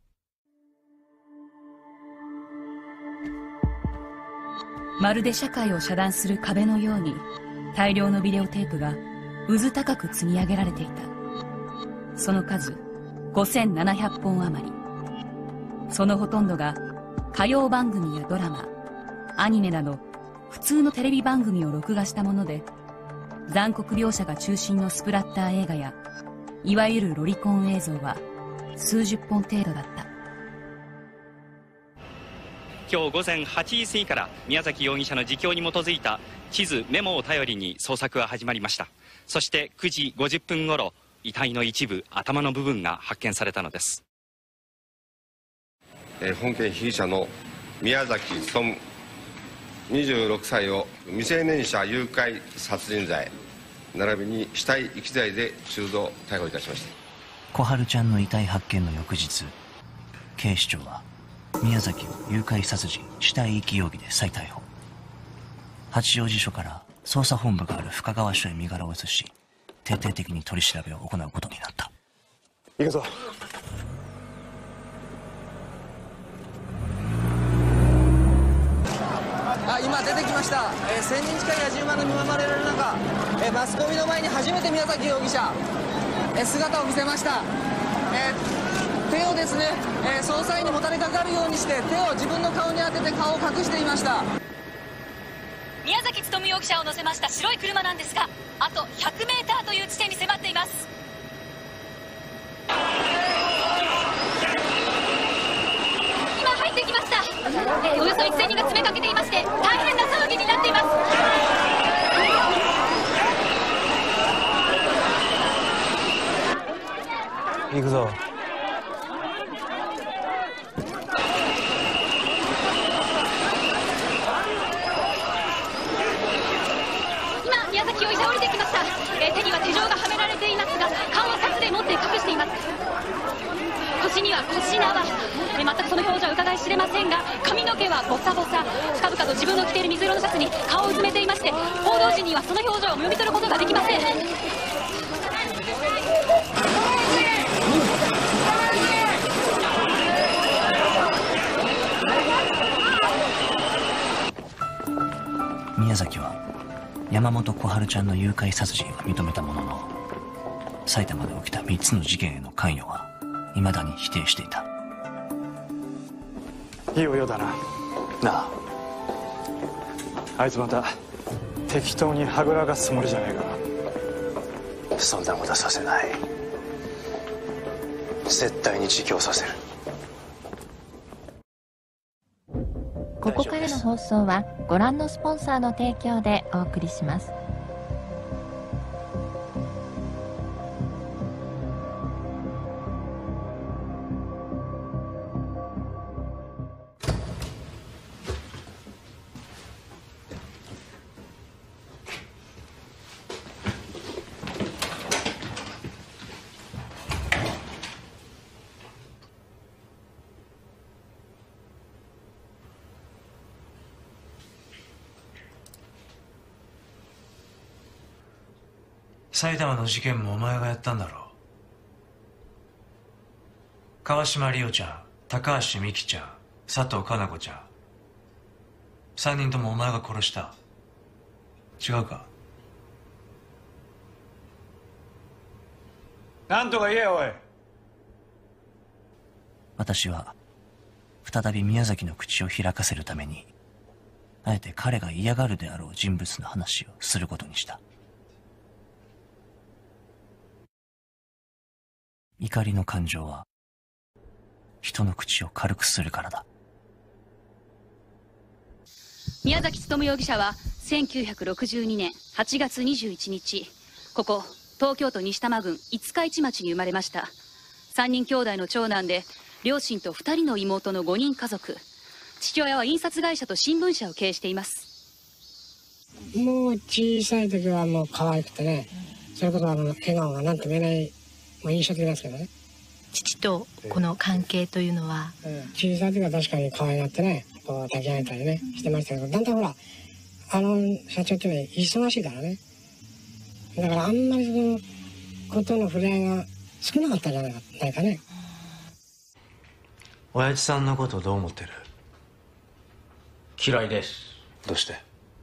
S11: まるで社会を遮断する壁のように大量のビデオテープが渦高く積み上げられていた。その数ごせんななひゃっぽん余り。そのほとんどが歌謡番組やドラマ、アニメなど普通のテレビ番組を録画したもので、残酷描写が中心のスプラッター映画やいわゆるロリコン映像は数十本程度だった。
S25: 今日午前はちじ過ぎから宮崎容疑者の自供に基づいた地図メモを頼りに捜索が始まりました。そしてくじごじゅっぷん頃、遺体の一部、頭の部分が発見されたのです。
S26: えー、本件被疑者の宮崎勉にじゅうろくさいを未成年者誘拐殺人罪並びに死体遺棄罪で中道逮捕いたしました。
S3: 小春ちゃんの遺体発見の翌日、警視庁は宮崎を誘拐殺人死体遺棄容疑で再逮捕。八王子署から捜査本部がある深川署へ身柄を移し、徹底的に取り調べを行うことになった。
S16: 行くぞ。
S27: あ、今出てきました。えー、せんにん近い野獣馬の見守られる中、えー、マスコミの前に初めて宮崎容疑者、えー、姿を見せました。えー、手をですね、えー、捜査員にもたれかかるようにして手を自分の顔に当てて顔を隠していました。
S11: 宮崎勉容疑者を乗せました白い車なんですが、あとひゃくメーターという地点に迫っています。今入ってきました。えー、およそせんにんが詰めかけていまして、大変な騒ぎになっています。
S6: 行くぞ。
S11: 今宮崎容疑者降りてきました。えー手には手錠がはめられていますが、顔をシャツで持って隠しています。腰には腰縄、えー全くその表情は伺い知れませんが、髪の毛はボサボサ、深々と自分の着ている水色のシャツに顔をうずめていまして、報道陣にはその表情を読み取ることができません。
S3: 宮崎は山本小春ちゃんの誘拐殺人を認めたものの、埼玉で起きたみっつの事件への関与は未だに否定していた。
S16: いいおようだな。
S6: なあ、
S16: あいつまた適当にはぐらかすつもりじゃねえか。
S6: そんなことはさせない。絶対に自供させる。
S1: ここからの放送はご覧のスポンサーの提供でお送りします。
S6: 埼玉の事件もお前がやったんだろう。川島里央ちゃん、高橋美紀ちゃん、佐藤加奈子ちゃん、さんにんともお前が殺した。違うか？なんとか言えよ、おい。
S3: 私は再び宮崎の口を開かせるために、あえて彼が嫌がるであろう人物の話をすることにした。怒りの感情は人の口を軽くするからだ。
S11: 宮崎勉容疑者はせんきゅうひゃくろくじゅうにねんはちがつにじゅういちにち、ここ東京都西多摩郡五日市町に生まれました。さんにん兄弟の長男で、両親とふたりの妹のごにん家族。父親は印刷会社と新聞社を経営しています。
S9: もう小さい時はもう可愛くてね、それこそあの笑顔が何とも言えない、まあ、印象的ですけどね。
S1: 父とこの関係というのは、
S9: うん、小さい時は確かに可愛がってね、こう抱き上げたりねしてましたけど、だんだんほらあの社長ってね忙しいからね、だからあんまりそのことの触れ合いが少なかったんじゃないか、ないかね。
S6: 親父さんのことどう思ってる？
S7: 嫌いです。
S6: どうして？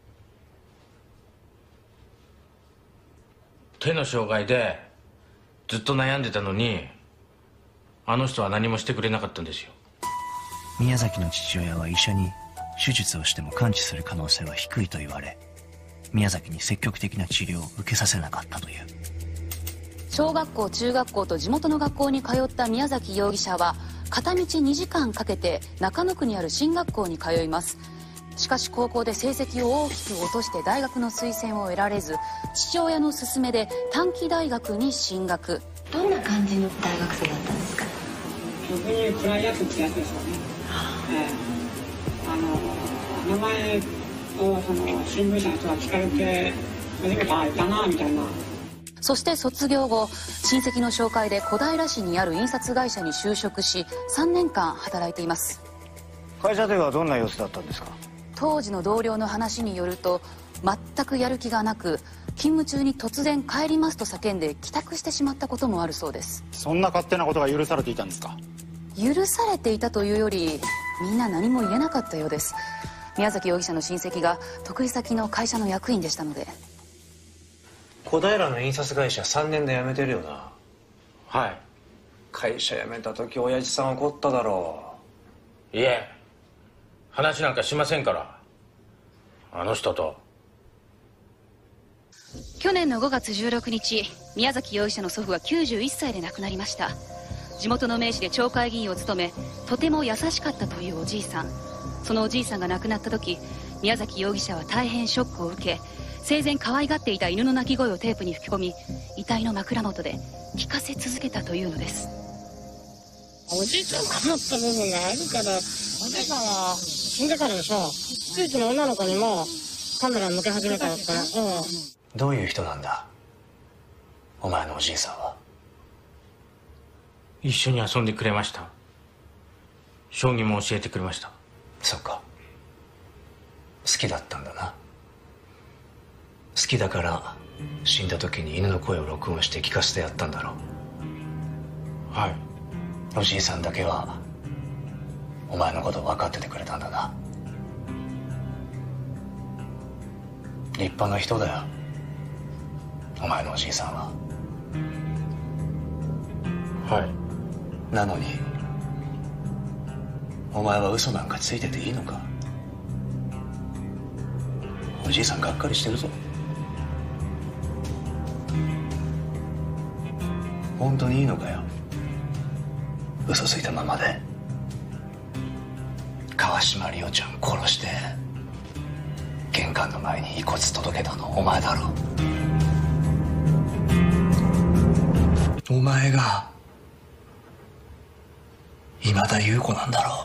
S7: 手の障害でずっと悩んでたのに、あの人は何もしてくれなかったんですよ。
S3: 宮崎の父親は医者に手術をしても完治する可能性は低いと言われ、宮崎に積極的な治療を受けさせなかったという。
S11: 小学校中学校と地元の学校に通った宮崎容疑者は片道にじかんかけて中野区にある進学校に通います。しかし高校で成績を大きく落として大学の推薦を得られず、父親の勧めで短期大学に進学。
S1: どんな感じの大学生だったんですか？
S9: 特に暗いやつってやつですよね。ええ、あの名前をその新聞社の人が聞かれて初めてあいたなみたいな。
S11: そして卒業後、親戚の紹介で小平市にある印刷会社に就職し、さんねんかん働いています。
S6: 会社ではどんな様子だったんですか？
S11: 当時の同僚の話によると、全くやる気がなく、勤務中に突然帰りますと叫んで帰宅してしまったこともあるそうです。
S22: そんな勝手なことが許されていたんですか？
S11: 許されていたというより、みんな何も言えなかったようです。宮崎容疑者の親戚が得意先の会社の役員でしたので。
S6: 小平の印刷会社さんねんで辞めてるよな。
S7: はい。
S6: 会社辞めた時親父さん怒っただろ
S7: う。いえ、話なんかしませんから。あの人と。
S11: 去年のごがつじゅうろくにち、宮崎容疑者の祖父はきゅうじゅういっさいで亡くなりました。地元の名士で町会議員を務め、とても優しかったというおじいさん。そのおじいさんが亡くなった時、宮崎容疑者は大変ショックを受け、生前可愛がっていた犬の鳴き声をテープに吹き込み、遺体の枕元で聞かせ続けたというのです。
S9: おじいちゃんかなった部分があるから、おじいさんは死んでからでしょ。地域の女の子にもカメラ向け始めたから。うん。
S2: どういう人なんだ、お前のおじいさんは。
S7: 一緒に遊んでくれました。将棋も教えてくれました。
S2: そっか、好きだったんだな。好きだから死んだ時に犬の声を録音して聞かせてやったんだろう。
S7: はい。
S2: おじいさんだけはお前のこと分かっててくれたんだな。立派な人だよ、お前のおじいさんは。
S7: はい。
S2: なのにお前は嘘なんかついてていいのか。おじいさんがっかりしてるぞ。本当にいいのかよ、嘘ついたままで。川島里緒ちゃん殺して玄関の前に遺骨届けたのお前だろ。お前が今田優子なんだろ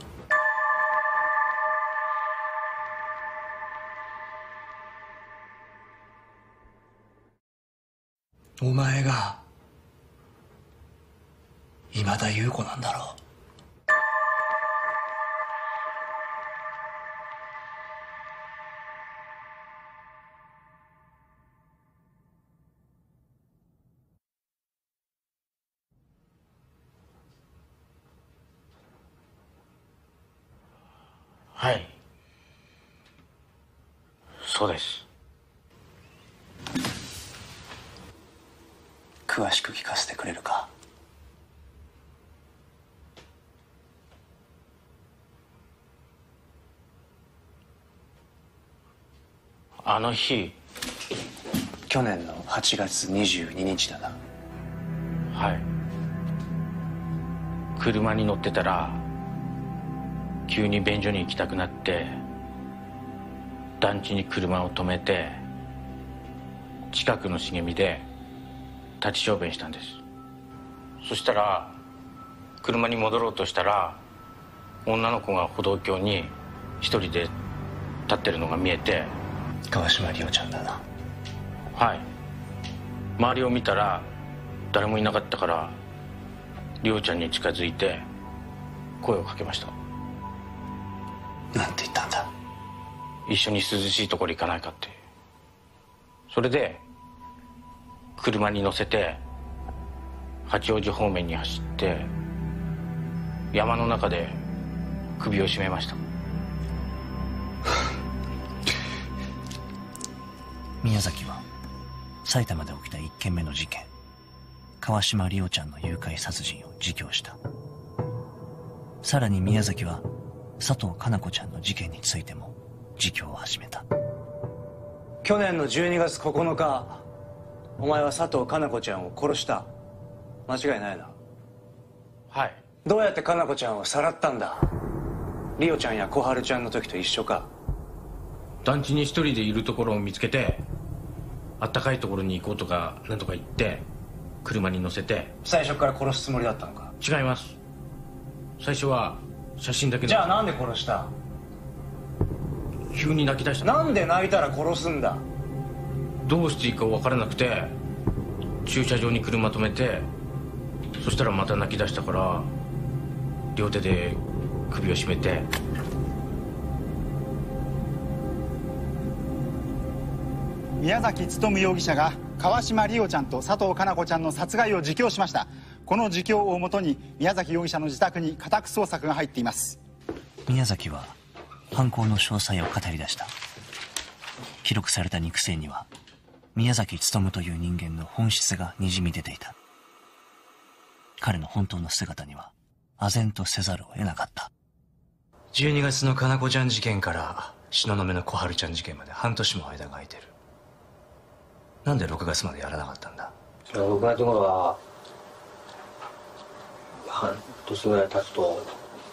S2: う。お前が今田優子なんだろう。
S7: はい、そうです。
S2: 詳しく聞かせてくれるか。
S7: あの日、
S2: 去年のはちがつにじゅうににちだな。
S7: はい。車に乗ってたら急に便所に行きたくなって団地に車を止めて近くの茂みで立ち小便したんです。そしたら車に戻ろうとしたら女の子が歩道橋に一人で立ってるのが見えて。
S2: 川島里緒ちゃんだな。
S7: はい。周りを見たら誰もいなかったから里緒ちゃんに近づいて声をかけました。
S2: なんて言ったんだ。
S7: 一緒に涼しいところ行かないかって。それで車に乗せて八王子方面に走って山の中で首を絞めました。
S3: 宮崎は埼玉で起きた一件目の事件、川島里緒ちゃんの誘拐殺人を自供した。さらに宮崎は佐藤加奈子ちゃんの事件についても自供を始めた。
S2: 去年のじゅうにがつここのか、お前は佐藤加奈子ちゃんを殺した。間違いないな。
S7: はい。
S2: どうやって加奈子ちゃんをさらったんだ。里緒ちゃんや小春ちゃんの時と一緒か。
S7: 団地に一人でいるところを見つけてあったかいところに行こうとかなんとか言って車に乗せて。
S2: 最初から殺すつもりだったのか。
S7: 違います。最初は写真だけ。
S2: じゃあなんで殺した。
S7: 急に泣き出した。
S2: なんで泣いたら殺すんだ。
S7: どうしていいか分からなくて駐車場に車止めて、そしたらまた泣き出したから両手で首を絞めて。
S22: 宮崎勉容疑者が川島里緒ちゃんと佐藤加奈子ちゃんの殺害を自供しました。この自供をもとに宮崎容疑者の自宅に家宅捜索が入っています。
S3: 宮崎は犯行の詳細を語り出した。記録された肉声には宮崎勉という人間の本質がにじみ出ていた。彼の本当の姿には唖然とせざるを得なかった。
S2: じゅうにがつの加奈子ちゃん事件から東雲の小春ちゃん事件まで半年も間が空いてる。なんでろくがつまでやらなかったんだ。
S5: ろくがつ頃は半年ぐらい経つと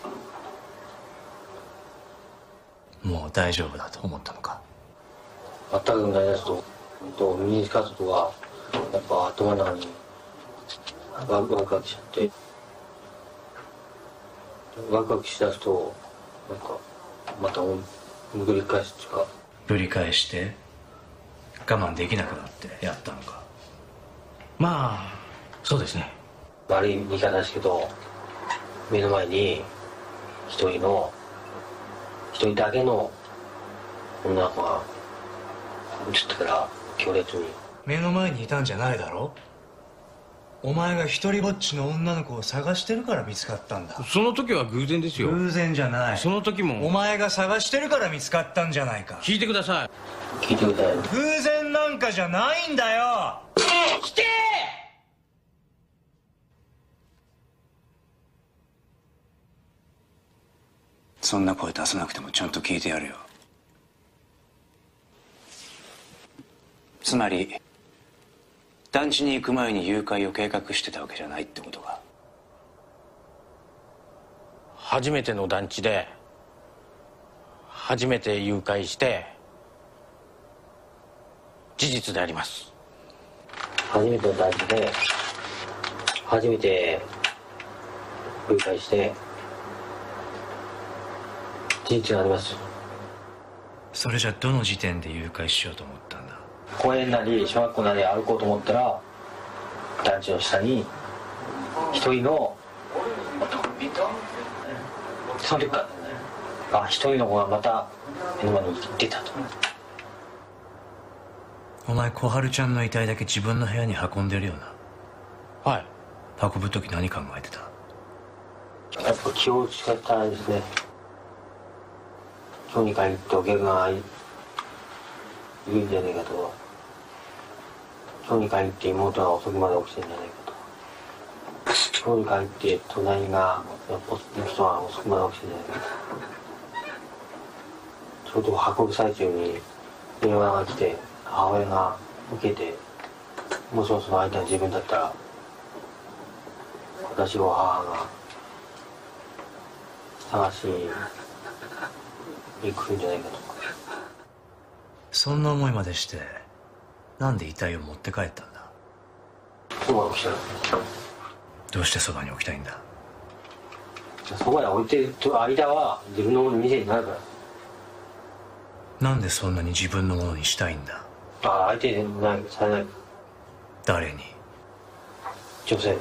S2: もう大丈夫だと思ったのか。
S5: 全く問題ですとと民主活動がやっぱ頭の中にワクワクしちゃってワクワクしだすとなんかまたぶり返すっていうか、
S2: ぶり返して我慢できなくなってやったのか。
S7: まあそうですね。
S5: 悪い言い方ですけど、目の前に一人の一人だけの女の子が映ったから強烈に。
S2: 目の前にいたんじゃないだろ。お前が一人ぼっちの女の子を探してるから見つかったんだ。
S7: その時は偶然ですよ。
S2: 偶然じゃない。
S7: その時も
S2: お前が探してるから見つかったんじゃないか。
S7: 聞いてください。
S5: 聞いてください。
S2: 偶然なんかじゃないんだよ。
S7: 来て
S3: そんな声出さなくてもちゃんと聞いてやるよ。つまり団地に行く前に誘拐を計画してたわけじゃないってことか。
S7: 初めての団地で初めて誘拐して事実であります。
S5: 初めての団地で初めて誘拐して事実があります。
S2: それじゃどの時点で誘拐しようと思ったんだ。
S5: 公園なり小学校なり歩こうと思ったら団地の下に一人のその時からあ一人の子がまた目の前に出たと。
S2: お前小春ちゃんの遺体だけ自分の部屋に運んでるよ
S7: な。はい。
S2: 運ぶ時何考えてた。
S5: やっぱ気を使ったんですね。今日に限ってお客がいるんじゃねえかと、今日に限って妹が遅くまで起きてんじゃないかと、今日に限って隣がの人が遅くまで起きてんじゃないかと、ちょうど運ぶ最中に電話が来て母親が受けて、もしもその相手が自分だったら私を母が探しに来るんじゃないかとか。
S2: そんな思いまでしてなんで遺体を持って帰ったんだ。
S5: そばに置きたい。
S2: どうしてそばに置きたいんだ。
S5: そばに置いてる間は自分のもの店になるから。
S2: なんでそんなに自分のものにしたいんだ。
S5: だから相手にないされない。
S2: 誰に。
S5: 女性。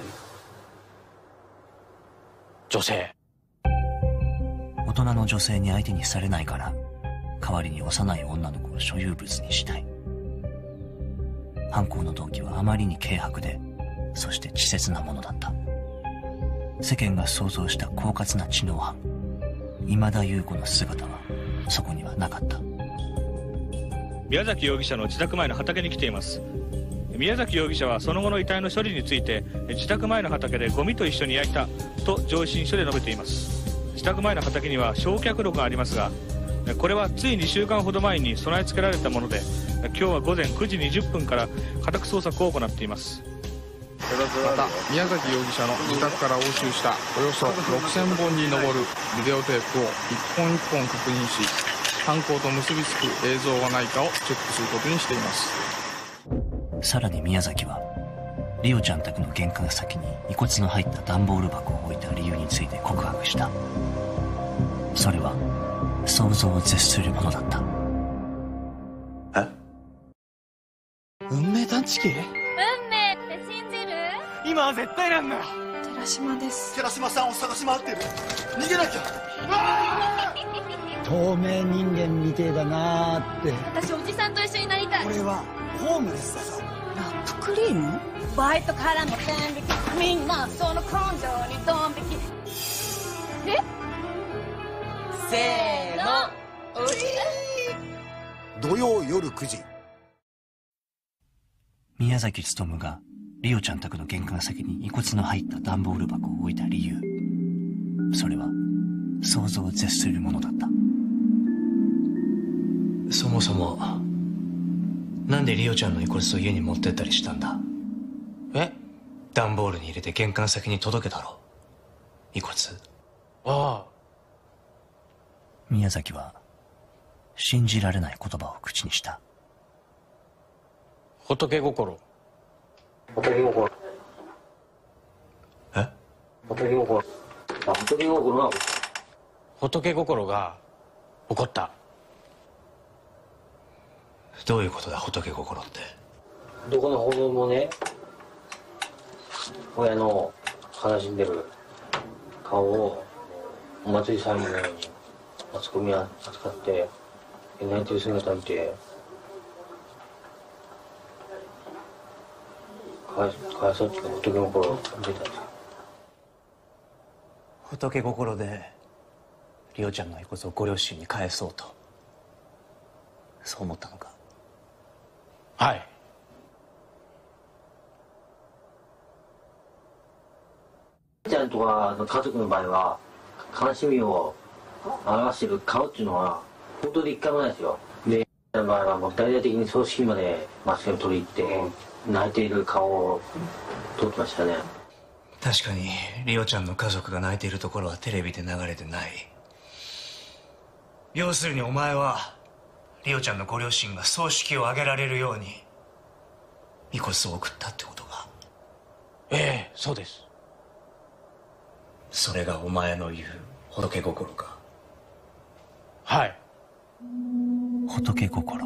S7: 女性。
S3: 大人の女性に相手にされないから代わりに幼い女の子を所有物にしたい。犯行の動機はあまりに軽薄で、そして稚拙なものだった。世間が想像した狡猾な知能犯今田優子の姿はそこにはなかった。
S4: 宮崎容疑者の自宅前の畑に来ています。宮崎容疑者はその後の遺体の処理について、自宅前の畑でゴミと一緒に焼いたと上申書で述べています。自宅前の畑には焼却炉がありますが、これはついにしゅうかんほど前に備え付けられたもので、今日は午前くじにじゅっぷんから家宅捜索を行っています。
S12: また宮崎容疑者の自宅から押収したおよそろくせんぼんに上るビデオテープを一本一本確認し、犯行と結びつく映像がないかをチェックすることにしています。
S3: さらに宮崎はリオちゃん宅の玄関先に遺骨の入った段ボール箱を置いた理由について告白した。それは想像を絶するものだった。
S22: え？運命探知機？
S11: 運命って信じる？
S22: 今は絶対なんだよ。
S11: 寺島です。
S22: 寺島さんを探し回ってる。逃げなきゃ。
S14: 透明人間みてえだなーって。
S11: 私おじさんと一緒になりたい。
S14: これはホームレスだぞ。
S11: ラップクリーム？バイトからの天引き、みんなその根性にドン引き。え？せーの。
S14: 土曜夜くじ。
S3: 宮崎勉がリオちゃん宅の玄関先に遺骨の入った段ボール箱を置いた理由、それは想像を絶するものだった。
S2: そもそもなんでリオちゃんの遺骨を家に持ってったりしたんだ。
S7: え？
S2: 段ボールに入れて玄関先に届けたろ、遺骨。
S7: ああ。
S3: 宮崎は信じられない言葉を口にした。
S7: 仏心。
S5: 仏心。
S2: え？
S5: 仏心。 仏心が
S7: 仏心が起こった。
S2: どういうことだ、仏心って。
S5: どこの報道もね、親の悲しんでる顔をお祭り騒ぎのようにマスコミは扱って泣いてる姿を見て、かわいかわいそうっていうか仏心を見てたんですよ。
S2: 仏心でリオちゃんの遺骨をご両親に返そうと、そう思ったのか。
S7: はい。
S5: ちゃんとかの家族の場合は悲しみを表してる顔っていうのは本当に一回もないですよ。で、の場合はもう大々的に葬式までマスコミ取り入って泣いている顔を撮ってましたね。
S2: 確かにリオちゃんの家族が泣いているところはテレビで流れてない。要するにお前はリオちゃんのご両親が葬式を挙げられるように遺骨を送ったってことか。
S7: ええ、そうです。
S2: それがお前の言う仏心か。
S7: はい。
S3: 仏心。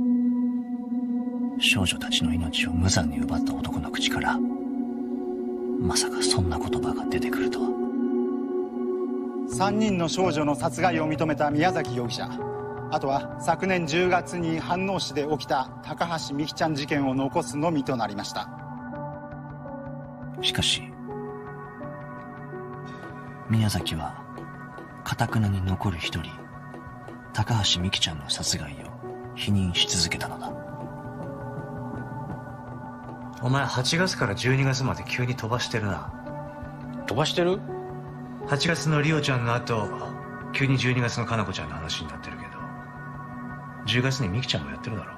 S3: 少女たちの命を無残に奪った男の口からまさかそんな言葉が出てくるとは。
S22: さんにんの少女の殺害を認めた宮崎容疑者。あとは昨年じゅうがつに飯能市で起きた高橋美紀ちゃん事件を残すのみとなりました。
S3: しかし宮崎は頑なに残る一人高橋美紀ちゃんの殺害を否認し続けたのだ。
S2: お前はちがつからじゅうにがつまで急に飛ばしてるな。
S7: 飛ばしてる？
S2: はちがつのリオちゃんの後急にじゅうにがつのかな子ちゃんの話になってるけど、じゅうがつに美紀ちゃんもやってるだろ。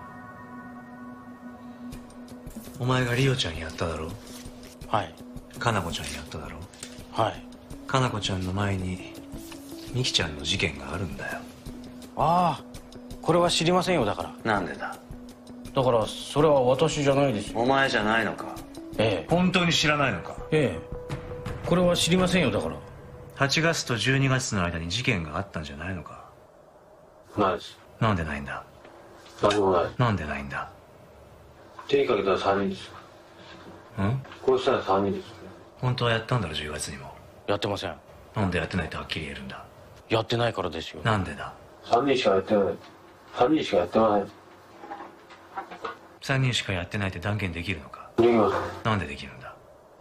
S2: お前がリオちゃんやっただろ。
S7: はい。
S2: かな子ちゃんやっただろ。
S7: はい。
S2: かな子ちゃんの前に美紀ちゃんの事件があるんだよ。
S7: ああ、これは知りませんよ。だから
S2: なんでだ。
S7: だからそれは私じゃないですよ。
S2: お前じゃないのか。
S7: ええ。
S2: 本当に知らないのか。
S7: ええ、これは知りませんよ。だから
S2: はちがつとじゅうにがつの間に事件があったんじゃないのか。
S5: ないです。
S2: なんでないんだ。
S5: 何もない。
S2: なんでないんだ。
S5: 手にかけたらさんにんです。
S2: ん？
S5: 殺したらさんにんです。
S2: 本当はやったんだろ。じゅうがつにも。
S7: やってません。
S2: なんでやってないとはっきり言えるんだ。
S7: やってないからですよ。
S2: なんでだ。
S5: さんにんしかやってない。さんにんしかやってない。
S2: さんにんしかやってないって断言できるのか。
S5: できます。
S2: なんでできるんだ。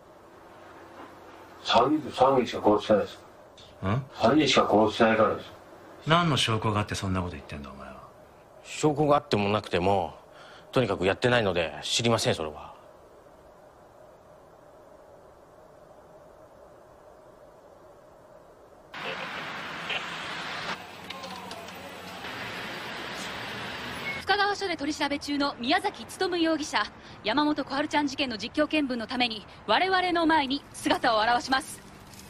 S5: さんにん、さんにんしか殺してないです。
S2: ん？
S5: さんにんしか殺してないからです。
S2: 何の証拠があってそんなこと言ってんだお前は。
S7: 証拠があってもなくてもとにかくやってないので知りません。それは。
S11: 深川署で取り調べ中の宮崎勉容疑者、山本小春ちゃん事件の実況見分のために我々の前に姿を現します。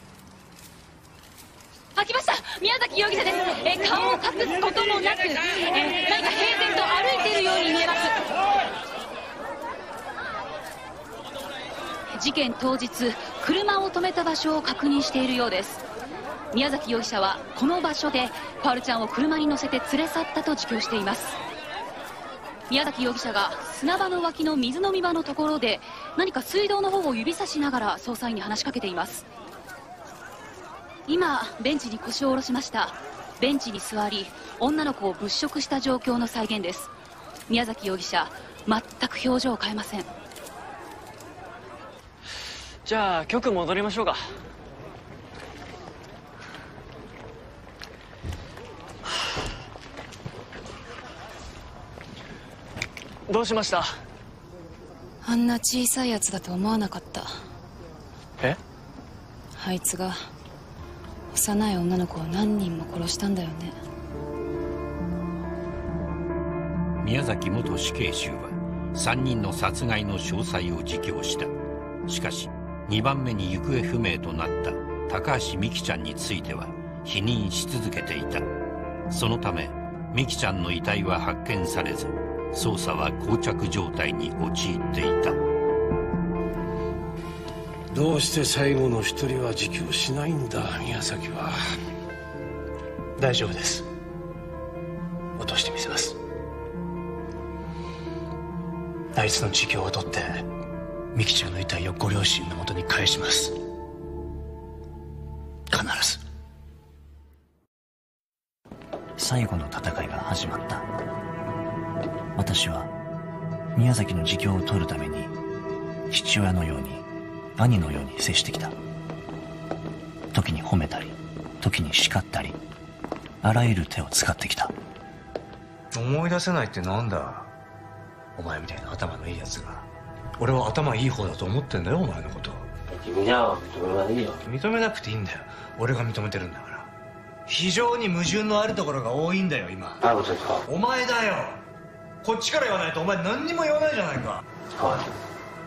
S11: あ、来ました。宮崎容疑者です。えー、顔を隠すこともなく、えー、何か平然と歩いているように見えます。事件当日、車を止めた場所を確認しているようです。宮崎容疑者はこの場所で小春ちゃんを車に乗せて連れ去ったと自供しています。宮崎容疑者が砂場の脇の水飲み場のところで何か水道の方を指さしながら捜査員に話しかけています。今ベンチに腰を下ろしました。ベンチに座り女の子を物色した状況の再現です。宮崎容疑者全く表情を変えません。
S13: じゃあ局戻りましょうか。どうしました？
S8: あんな小さいやつだと思わなかった。
S13: え？
S8: あいつが幼い女の子を何人も殺したんだよね。
S10: 宮崎元死刑囚はさんにんの殺害の詳細を自供した。しかしにばんめに行方不明となった高橋美紀ちゃんについては否認し続けていた。そのため美紀ちゃんの遺体は発見されず捜査は膠着状態に陥っていた。
S15: どうして最後の一人は自供しないんだ、宮崎は。
S2: 大丈夫です。落としてみせます。あいつの自供を取って美希ちゃんの遺体をご両親のもとに返します。必ず。
S3: 最後の戦いが始まった。私は宮崎の自供を取るために父親のように兄のように接してきた。時に褒めたり時に叱ったり、あらゆる手を使ってきた。
S2: 思い出せないってなんだ。お前みたいな頭のいいやつが。俺は頭いい方だと思ってんだよ、お前のこと。
S5: 自分じゃ認めないよ。
S2: 認めなくていいんだよ。俺が認めてるんだから。非常に矛盾のあるところが多いんだよ今。
S5: 誰ことですか？
S2: お前だよ。こっちから言わないとお前何にも言わないじゃないか。
S5: はい。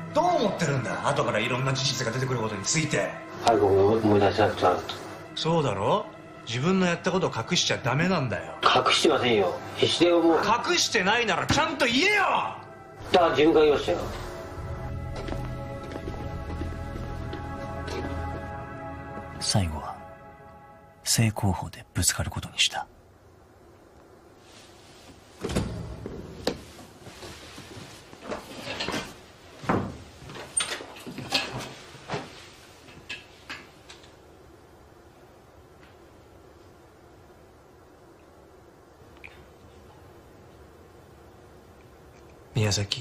S2: どう思ってるんだ、後からいろんな事実が出てくることについて。
S5: はい、ごめん、思い出せなくちゃ。
S2: そうだろ。自分のやったことを隠しちゃダメなんだよ。
S5: 隠してませんよ。必死でもう。
S2: 隠してないならちゃんと言えよ。
S5: だから自分が言いましたよ。
S3: 最後は正攻法でぶつかることにした。
S2: 宮崎、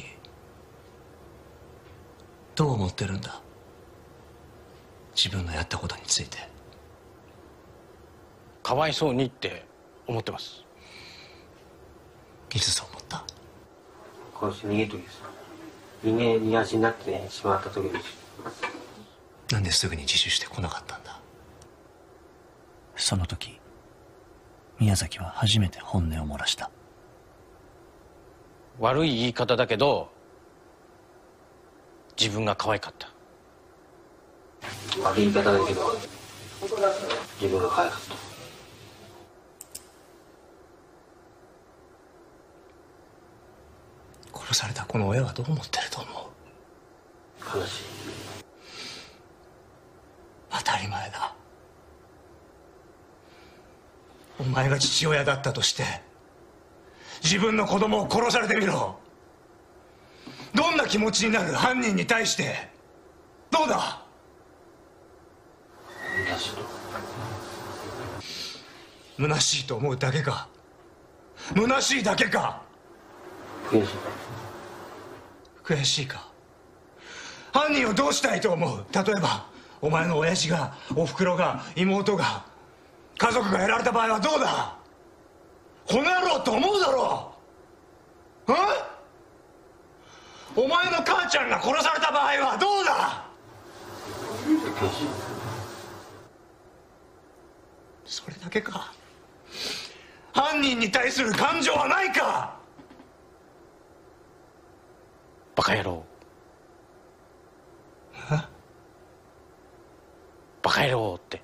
S2: どう思ってるんだ、自分のやったことについて。
S15: かわいそうにって思ってます。
S2: いつそう思った？
S5: こうして逃げる時です。人間逃がしになってしまった時です。
S2: なんですぐに自首してこなかったんだ。
S3: その時宮崎は初めて本音を漏らした。
S15: 悪い言い方だけど自分が可愛かった。
S5: 悪い言い方だけど自分が可愛かった。
S2: 殺されたこの親はどう思ってると思う？
S5: 悲しい。
S2: 当たり前だ。お前が父親だったとして自分の子供を殺されてみろ。どんな気持ちになる？犯人に対してどうだ？虚しいと思うだけか？虚しいだけか？
S5: 悔しい。
S2: 悔しいか？犯人をどうしたいと思う？例えばお前の親父が、おふくろが、妹が、家族がやられた場合はどうだ？この野郎と思うだろう。うん？お前の母ちゃんが殺された場合はどうだ？それだけか？犯人に対する感情はないか？
S15: バカ野郎。バカ野郎って。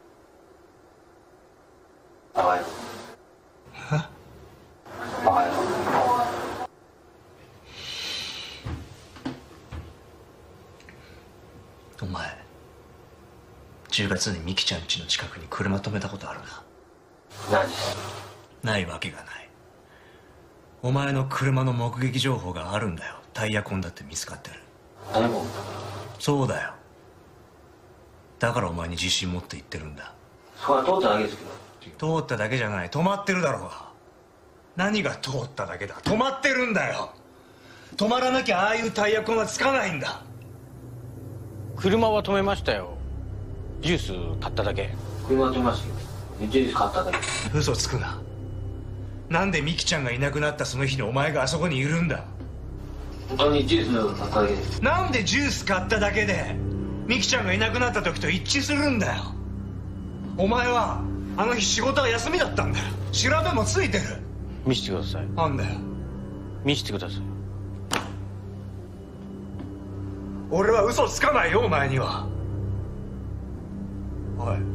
S5: バカ野郎。バカ野郎。
S2: お前じゅうがつに美希ちゃん家の近くに車止めたことあるな。
S5: ない。
S2: ないわけがない。お前の車の目撃情報があるんだよ。タイヤ痕だって見つかってる。
S5: タイヤ痕？
S2: そうだよ。だからお前に自信持って言ってるんだ。
S5: そこは通っただけですけ
S2: ど。通っただけじゃない。止まってるだろうが。何が通っただけだ？止まってるんだよ。止まらなきゃああいうタイヤ痕はつかないんだ。
S15: 車は止めましたよ。ジュース買っただけ。
S5: 車は止めましたよ。ジュース買っただけ。
S2: 嘘つくな。なんで美希ちゃんがいなくなったその日にお前があそこにいるんだ？
S5: 他にジュース買っただけです。
S2: なんでジュース買っただけで美希ちゃんがいなくなった時と一致するんだよ。お前はあの日仕事は休みだったんだよ。調べもついてる。
S15: 見せてください。
S2: なんだよ。
S15: 見せてください。
S2: 俺は嘘つかないよ、お前には。おい、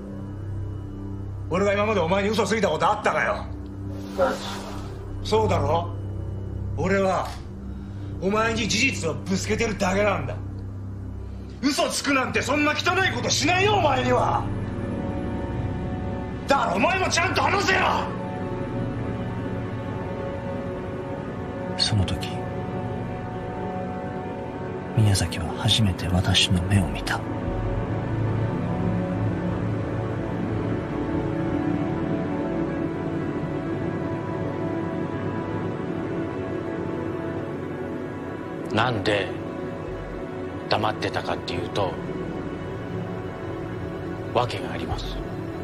S2: 俺が今までお前に嘘ついたことあったかよ。そうだろ？俺はお前に事実をぶつけてるだけなんだ。 嘘つくなんてそんな汚いことしないよお前には。だからお前もちゃんと話せよ。
S3: その時宮崎は初めて私の目を見た。
S7: なんで黙ってたかっていうと訳があります。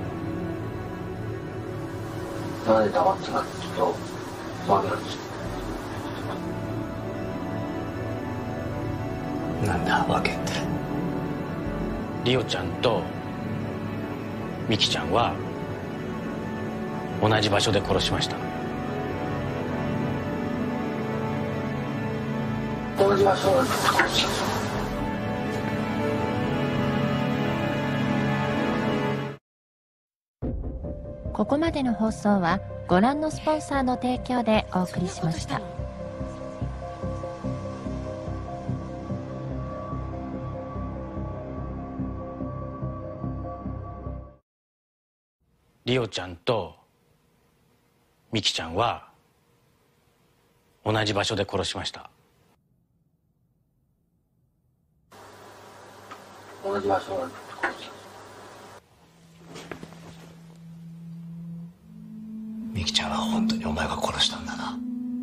S5: なんで黙ってたかっていうと訳なんです。
S3: なんだ訳って。
S7: リオちゃんとミキちゃんは同じ場所で殺しました。
S5: 同じ場所で殺しました。
S1: ここまでの放送はご覧のスポンサーの提供でお送りしました。
S7: リオちゃんとミキちゃんは同じ場所で殺しました。
S5: 同じ場所で殺しました。
S2: ミキちゃんは本当にお前が殺したんだな。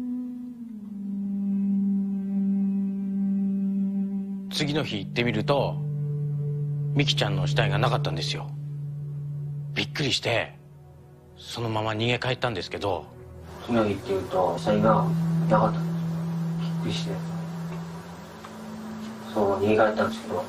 S7: 次の日行ってみるとミキちゃんの死体がなかったんですよ。びっくりしてそのまま逃げ帰ったんですけど、
S5: 次の日行ってみると死体がなかったんです。びっくりしてそう逃げ帰ったんですけど、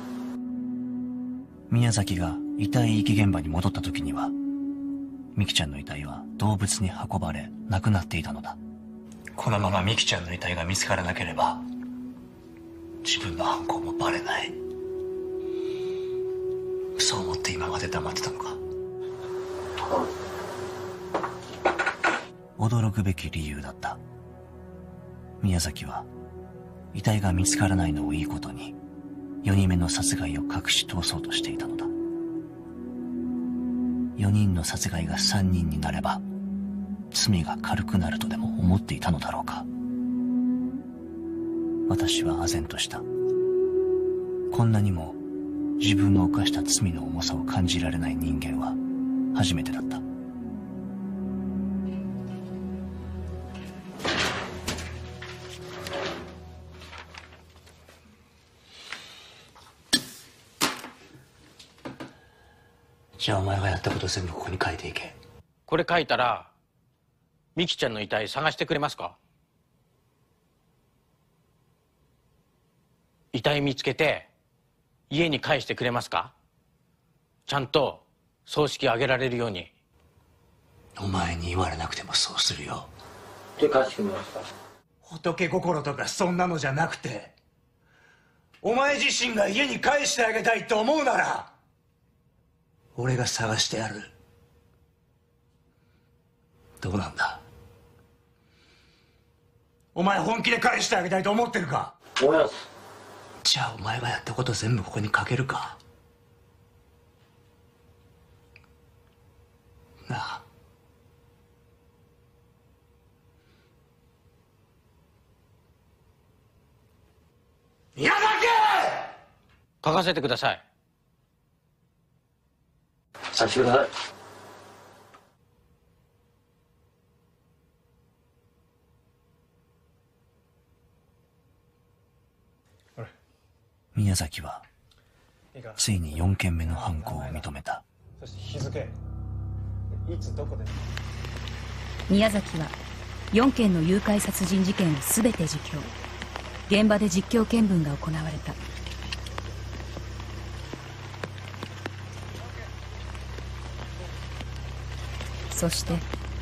S3: 宮崎が遺体遺棄現場に戻った時にはミキちゃんの遺体は動物に運ばれ亡くなっていたのだ。このままミキちゃんの遺体が見つからなければ自分の犯行もバレない。そう思って今まで黙ってたのか。驚くべき理由だった。宮崎は遺体が見つからないのをいいことによにんめの殺害を隠し通そうとしていたのだ。よにんの殺害がさんにんになれば罪が軽くなるとでも思っていたのだろうか。私は唖然とした。こんなにも自分の犯した罪の重さを感じられない人間は初めてだった。じゃあお前がやったこと全部ここに書いていけ。
S7: これ書いたらミキちゃんの遺体探してくれますか？遺体見つけて家に返してくれますか？ちゃんと葬式挙げられるように。
S3: お前に言われなくてもそうするよ。
S5: で返してくれますか？
S2: 仏心とかそんなのじゃなくて、お前自身が家に返してあげたいと思うなら俺が探してやる。どうなんだ、お前本気で返してあげたいと思ってるか？
S5: 思います。
S3: じゃあお前がやったこと全部ここに書けるか？なあ。
S2: 宮崎！
S7: 書かせてください。
S5: させてください。
S3: 宮崎はついによんけんめの犯行を認めた。
S16: そして日付、いつどこで。
S11: 宮崎はよんけんの誘拐殺人事件を全て自供。現場で実況見分が行われた。そして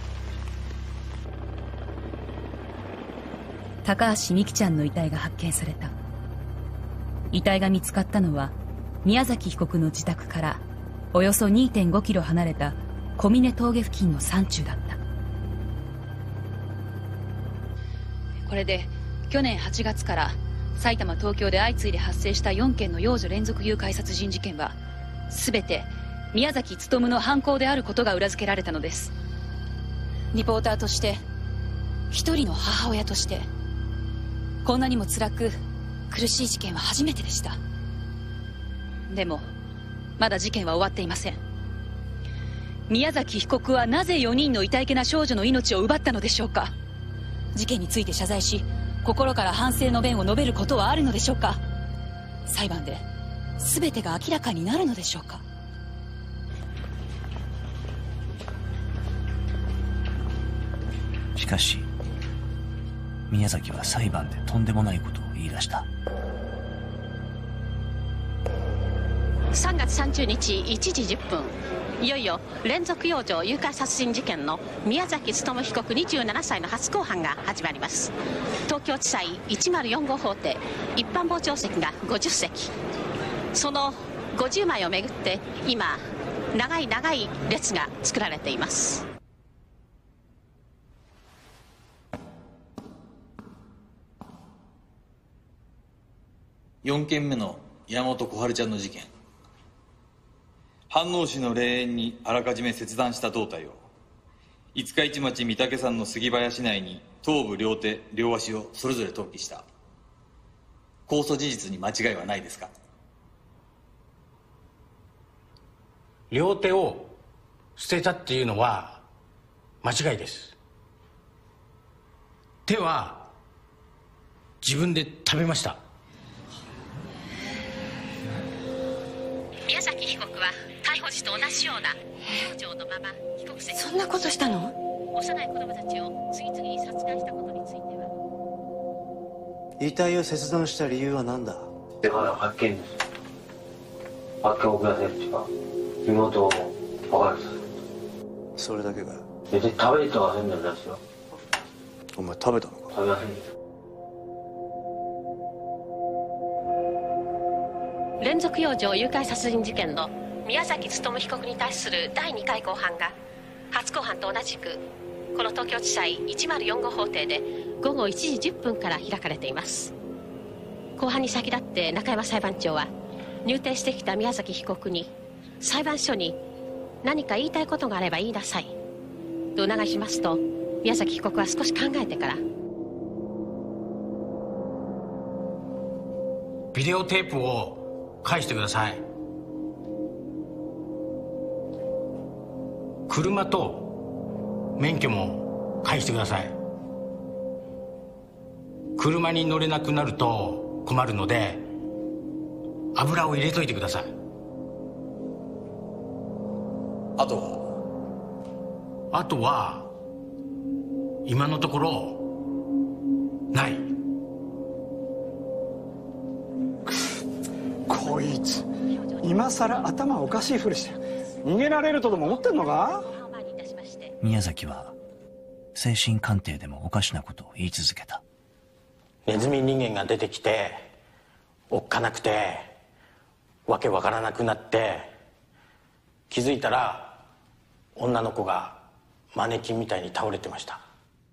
S11: 高橋美紀ちゃんの遺体が発見された。遺体が見つかったのは宮崎被告の自宅からおよそ にてんごキロ離れた小峰峠付近の山中だった。これで去年はちがつから埼玉、東京で相次いで発生したよんけんの幼女連続誘拐殺人事件は全て宮崎勉の犯行であることが裏付けられたのです。リポーターとして、一人の母親として、こんなにも辛く苦しい事件は初めてでした。でもまだ事件は終わっていません。宮崎被告はなぜよにんの痛いけな少女の命を奪ったのでしょうか。事件について謝罪し、心から反省の弁を述べることはあるのでしょうか。裁判で全てが明らかになるのでしょうか。
S3: しかし宮崎は裁判でとんでもないことを言い出した。
S17: さんがつさんじゅうにちいちじじゅっぷん、いよいよ連続幼女誘拐殺人事件の宮崎勉被告にじゅうななさいの初公判が始まります。東京地裁いちまるよんご法廷、一般傍聴席がごじゅっせき、そのごじゅうまいをめぐって今長い長い列が作られています。
S18: よんけんめの山本小春ちゃんの事件、飯能市の霊園にあらかじめ切断した胴体を五日市町御嶽山の杉林内に頭部両手両足をそれぞれ投棄した。公訴事実に間違いはないですか？
S7: 両手を捨てたっていうのは間違いです。手は自分で食べました。
S17: 宮崎被告は逮捕時と同じような表情のまま被告席、
S19: そんなことしたの？
S17: 幼い子供たちを次々に殺害したことについては。
S20: 遺体を切断した理由は何だ？
S5: だから発見です。発見を遅らせるっていうか、身元を分かるさせる。
S20: それだけかよ。
S5: 別に食べるとかせんじゃないですよ。
S20: お前食べたのか？
S5: 食べませんよ。
S17: 連続幼女誘拐殺人事件の宮崎勉被告に対するだいにかい公判が初公判と同じくこの東京地裁いちまるよんご法廷でごごいちじじゅっぷんから開かれています。公判に先立って中山裁判長は入廷してきた宮崎被告に裁判所に何か言いたいことがあれば言いなさいと促しますと、宮崎被告は少し考えてから、
S7: ビデオテープを返してください。車と免許も返してください。車に乗れなくなると困るので油を入れといてください。
S18: あとは
S7: あとは今のところない。
S16: こいつ今さら頭おかしいふりして逃げられるとでも思ってんのか？
S3: 宮崎は精神鑑定でもおかしなことを言い続けた。
S15: ネズミ人間が出てきておっかなくてわけわからなくなって気づいたら女の子がマネキンみたいに倒れてました。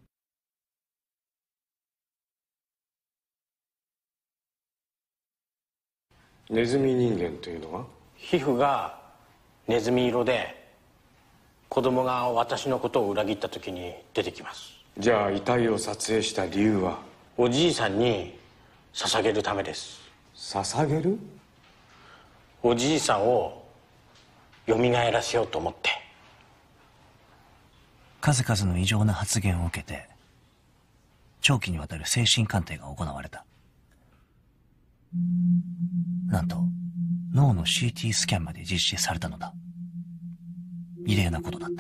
S21: ネズミ人間というのは？
S15: 皮膚がネズミ色で子供が私のことを裏切った時に出てきます。
S21: じゃあ遺体を撮影した理由は？
S15: おじいさんに捧げるためです。
S21: 捧げる？
S15: おじいさんを蘇らせようと思って。
S3: 数々の異常な発言を受けて長期にわたる精神鑑定が行われた。なんと脳の シーティー スキャンまで実施されたのだ。異例なことだった。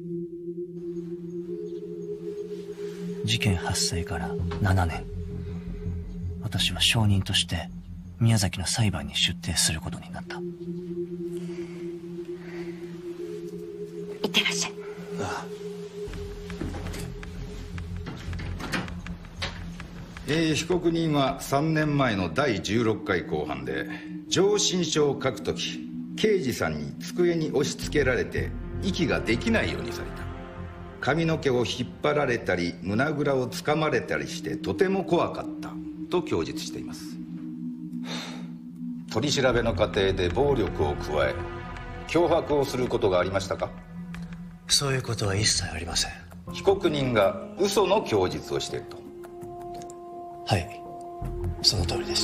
S3: 事件発生からななねん、私は証人として宮崎の裁判に出廷することになった。
S19: いってらっしゃい。
S20: ああ。
S23: えー、被告人はさんねんまえのだいじゅうろっかい公判で上申書を書くとき刑事さんに机に押し付けられて息ができないようにされた。髪の毛を引っ張られたり胸ぐらをつかまれたりしてとても怖かったと供述しています。取り調べの過程で暴力を加え脅迫をすることがありましたか？
S3: そういうことは一切ありません。
S23: 被告人が嘘の供述をしていると？
S3: はい、その通りです。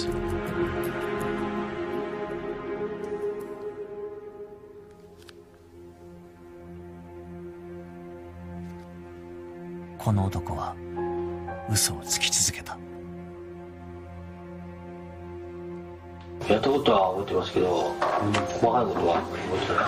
S3: この男は嘘をつき続けた。
S5: やったことは覚えてますけど、細かいことは覚えてない。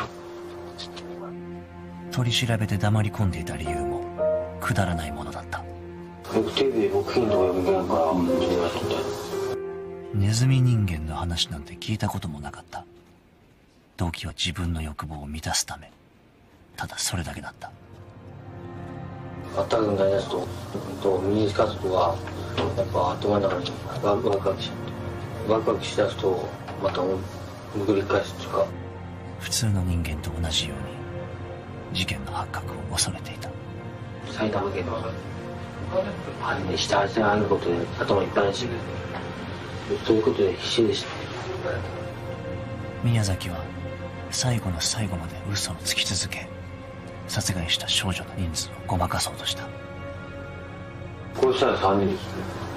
S3: 取り調べで黙り込んでいた理由もくだらないものだった。
S5: よくテレビで僕金とか読みながら自分がやってて、
S3: ネズミ人間の話なんて聞いたこともなかった。動機は自分の欲望を満たすため、ただそれだけだった。
S5: 全くないやつとと身につかずとはやっぱ頭の中にワクワクしワクワクしだすとまた繰り返すというか、
S3: 普通の人間と同じように事件の発覚を恐れていた。
S5: 埼玉県の犯人に下味があることで頭いっぱいだし、そういうことで必死でした。
S3: 宮崎は最後の最後まで嘘をつき続け、殺害した少女の人数をごまかそうとした。
S5: 殺したらさんにんです。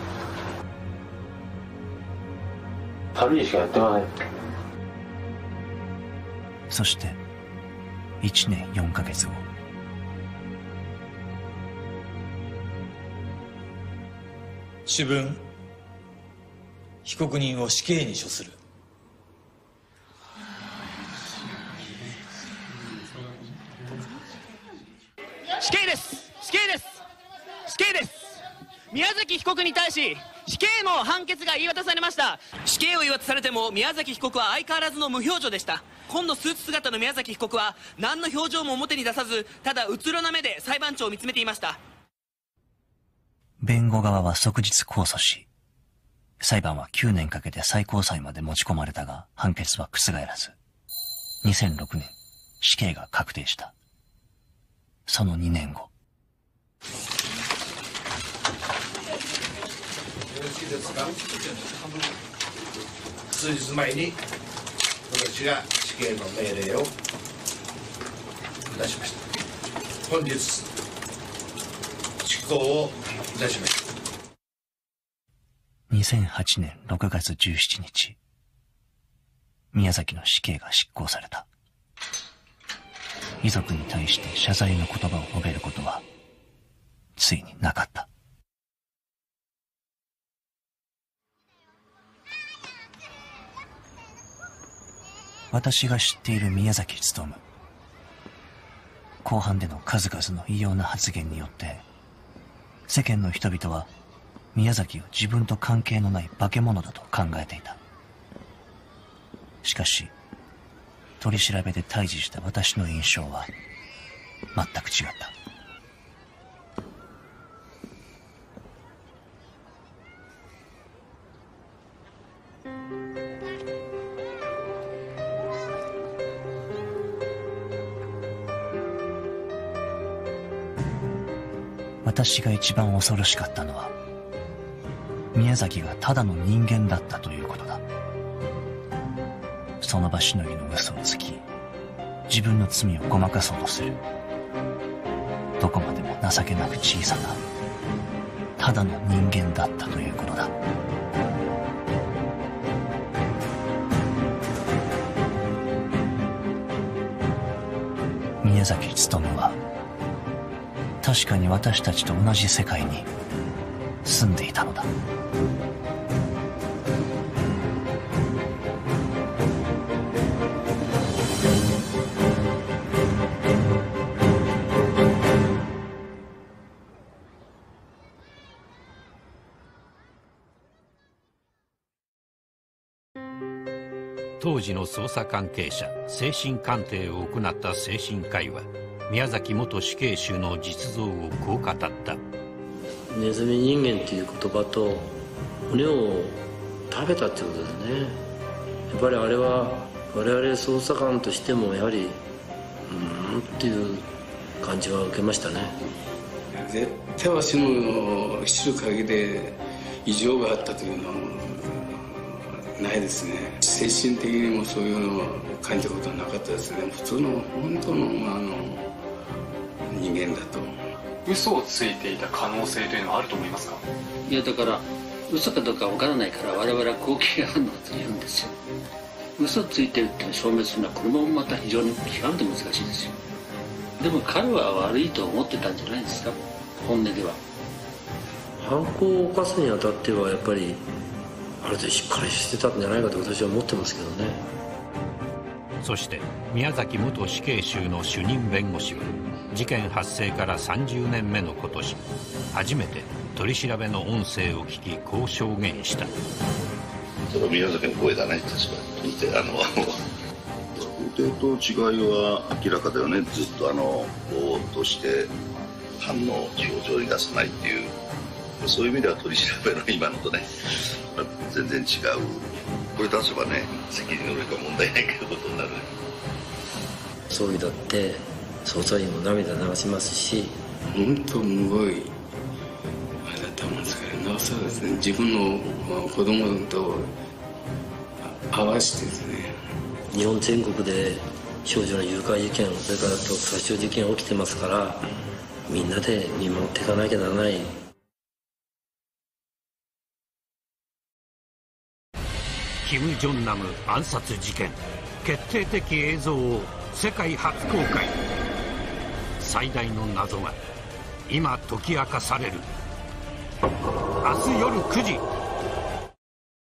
S5: さんにんしかやってない。
S3: そしていちねんよんかげつご、
S18: 主文、被告人を死刑に処する。
S4: 死刑です。死刑です。死刑です。宮崎被告に対し死刑の判決が言い渡されました。死刑を言い渡されても宮崎被告は相変わらずの無表情でした。紺のスーツ姿の宮崎被告は何の表情も表に出さず、ただうつろな目で裁判長を見つめていました。
S3: 弁護側は即日控訴し、裁判はきゅうねんかけて最高裁まで持ち込まれたが、判決は覆らず、にせんろくねん死刑が確定した。そのにねんご、
S6: よろしいですか。数日前に私が死刑の命令を出しました。本日執行をいたしました。
S3: にせんはちねんろくがつじゅうしちにち、宮崎の死刑が執行された。遺族に対して謝罪の言葉を述べることはついになかった。私が知っている宮崎勉、公判での数々の異様な発言によって世間の人々は宮崎を自分と関係のない化け物だと考えていた。しかし取り調べで対峙した私の印象は全く違った。私が一番恐ろしかったのは、宮崎がただの人間だったということだ。その場しのぎの嘘をつき、自分の罪をごまかそうとする。どこまでも情けなく小さな、ただの人間だったということだ。宮崎勉は、確かに私たちと同じ世界に住んでいたのだ。
S10: 当時の捜査関係者、精神鑑定を行った精神科医は宮崎元死刑囚の実像をこう語った。
S9: ネズミ人間っていう言葉と骨を食べたってことですね。やっぱりあれは我々捜査官としてもやはりうーんっていう感じは受けましたね。
S24: 絶対わしの知る限りで
S12: 異常があったというのはないですね。精神的にもそういうのを感じたことはなかったですね。普通の本当の、まあ、あの人間だと。
S14: 嘘をついていた可能性というのはあると思いますか？
S9: いやだから嘘かどうかわからないから我々は好奇反応と言うんですよ。嘘ついてるっていうのを証明するのはこれもまた非常に極めて難しいですよ。でも彼は悪いと思ってたんじゃないですか、本音では。犯行を犯すにあたってはやっぱりある程度しっかりしてたんじゃないかと私は思ってますけどね。
S10: そして宮崎元死刑囚の主任弁護士は事件発生からさんじゅうねんめの今年初めて取り調べの音声を聞きこう証言した。
S22: その宮崎の声だね、確かに。見てあの法廷と違いは明らかだよね。ずっとあのぼーっとして反応表情に出さないっていう、そういう意味では取り調べの今のとね全然違う。これ出せばね責任能力は問題ないけどことになるね。
S9: 総理だって捜査員も涙流しますし、
S12: 本当むごいあれだと思うんですけど、なおさらですね、自分の子供と合わせてですね、
S9: 日本全国で少女の誘拐事件、それから殺傷事件が起きてますから、みんなで見守っていかなきゃならない。
S10: キム・ジョンナム暗殺事件、決定的映像を世界初公開。最大の謎が今解き明かされる。明日夜くじ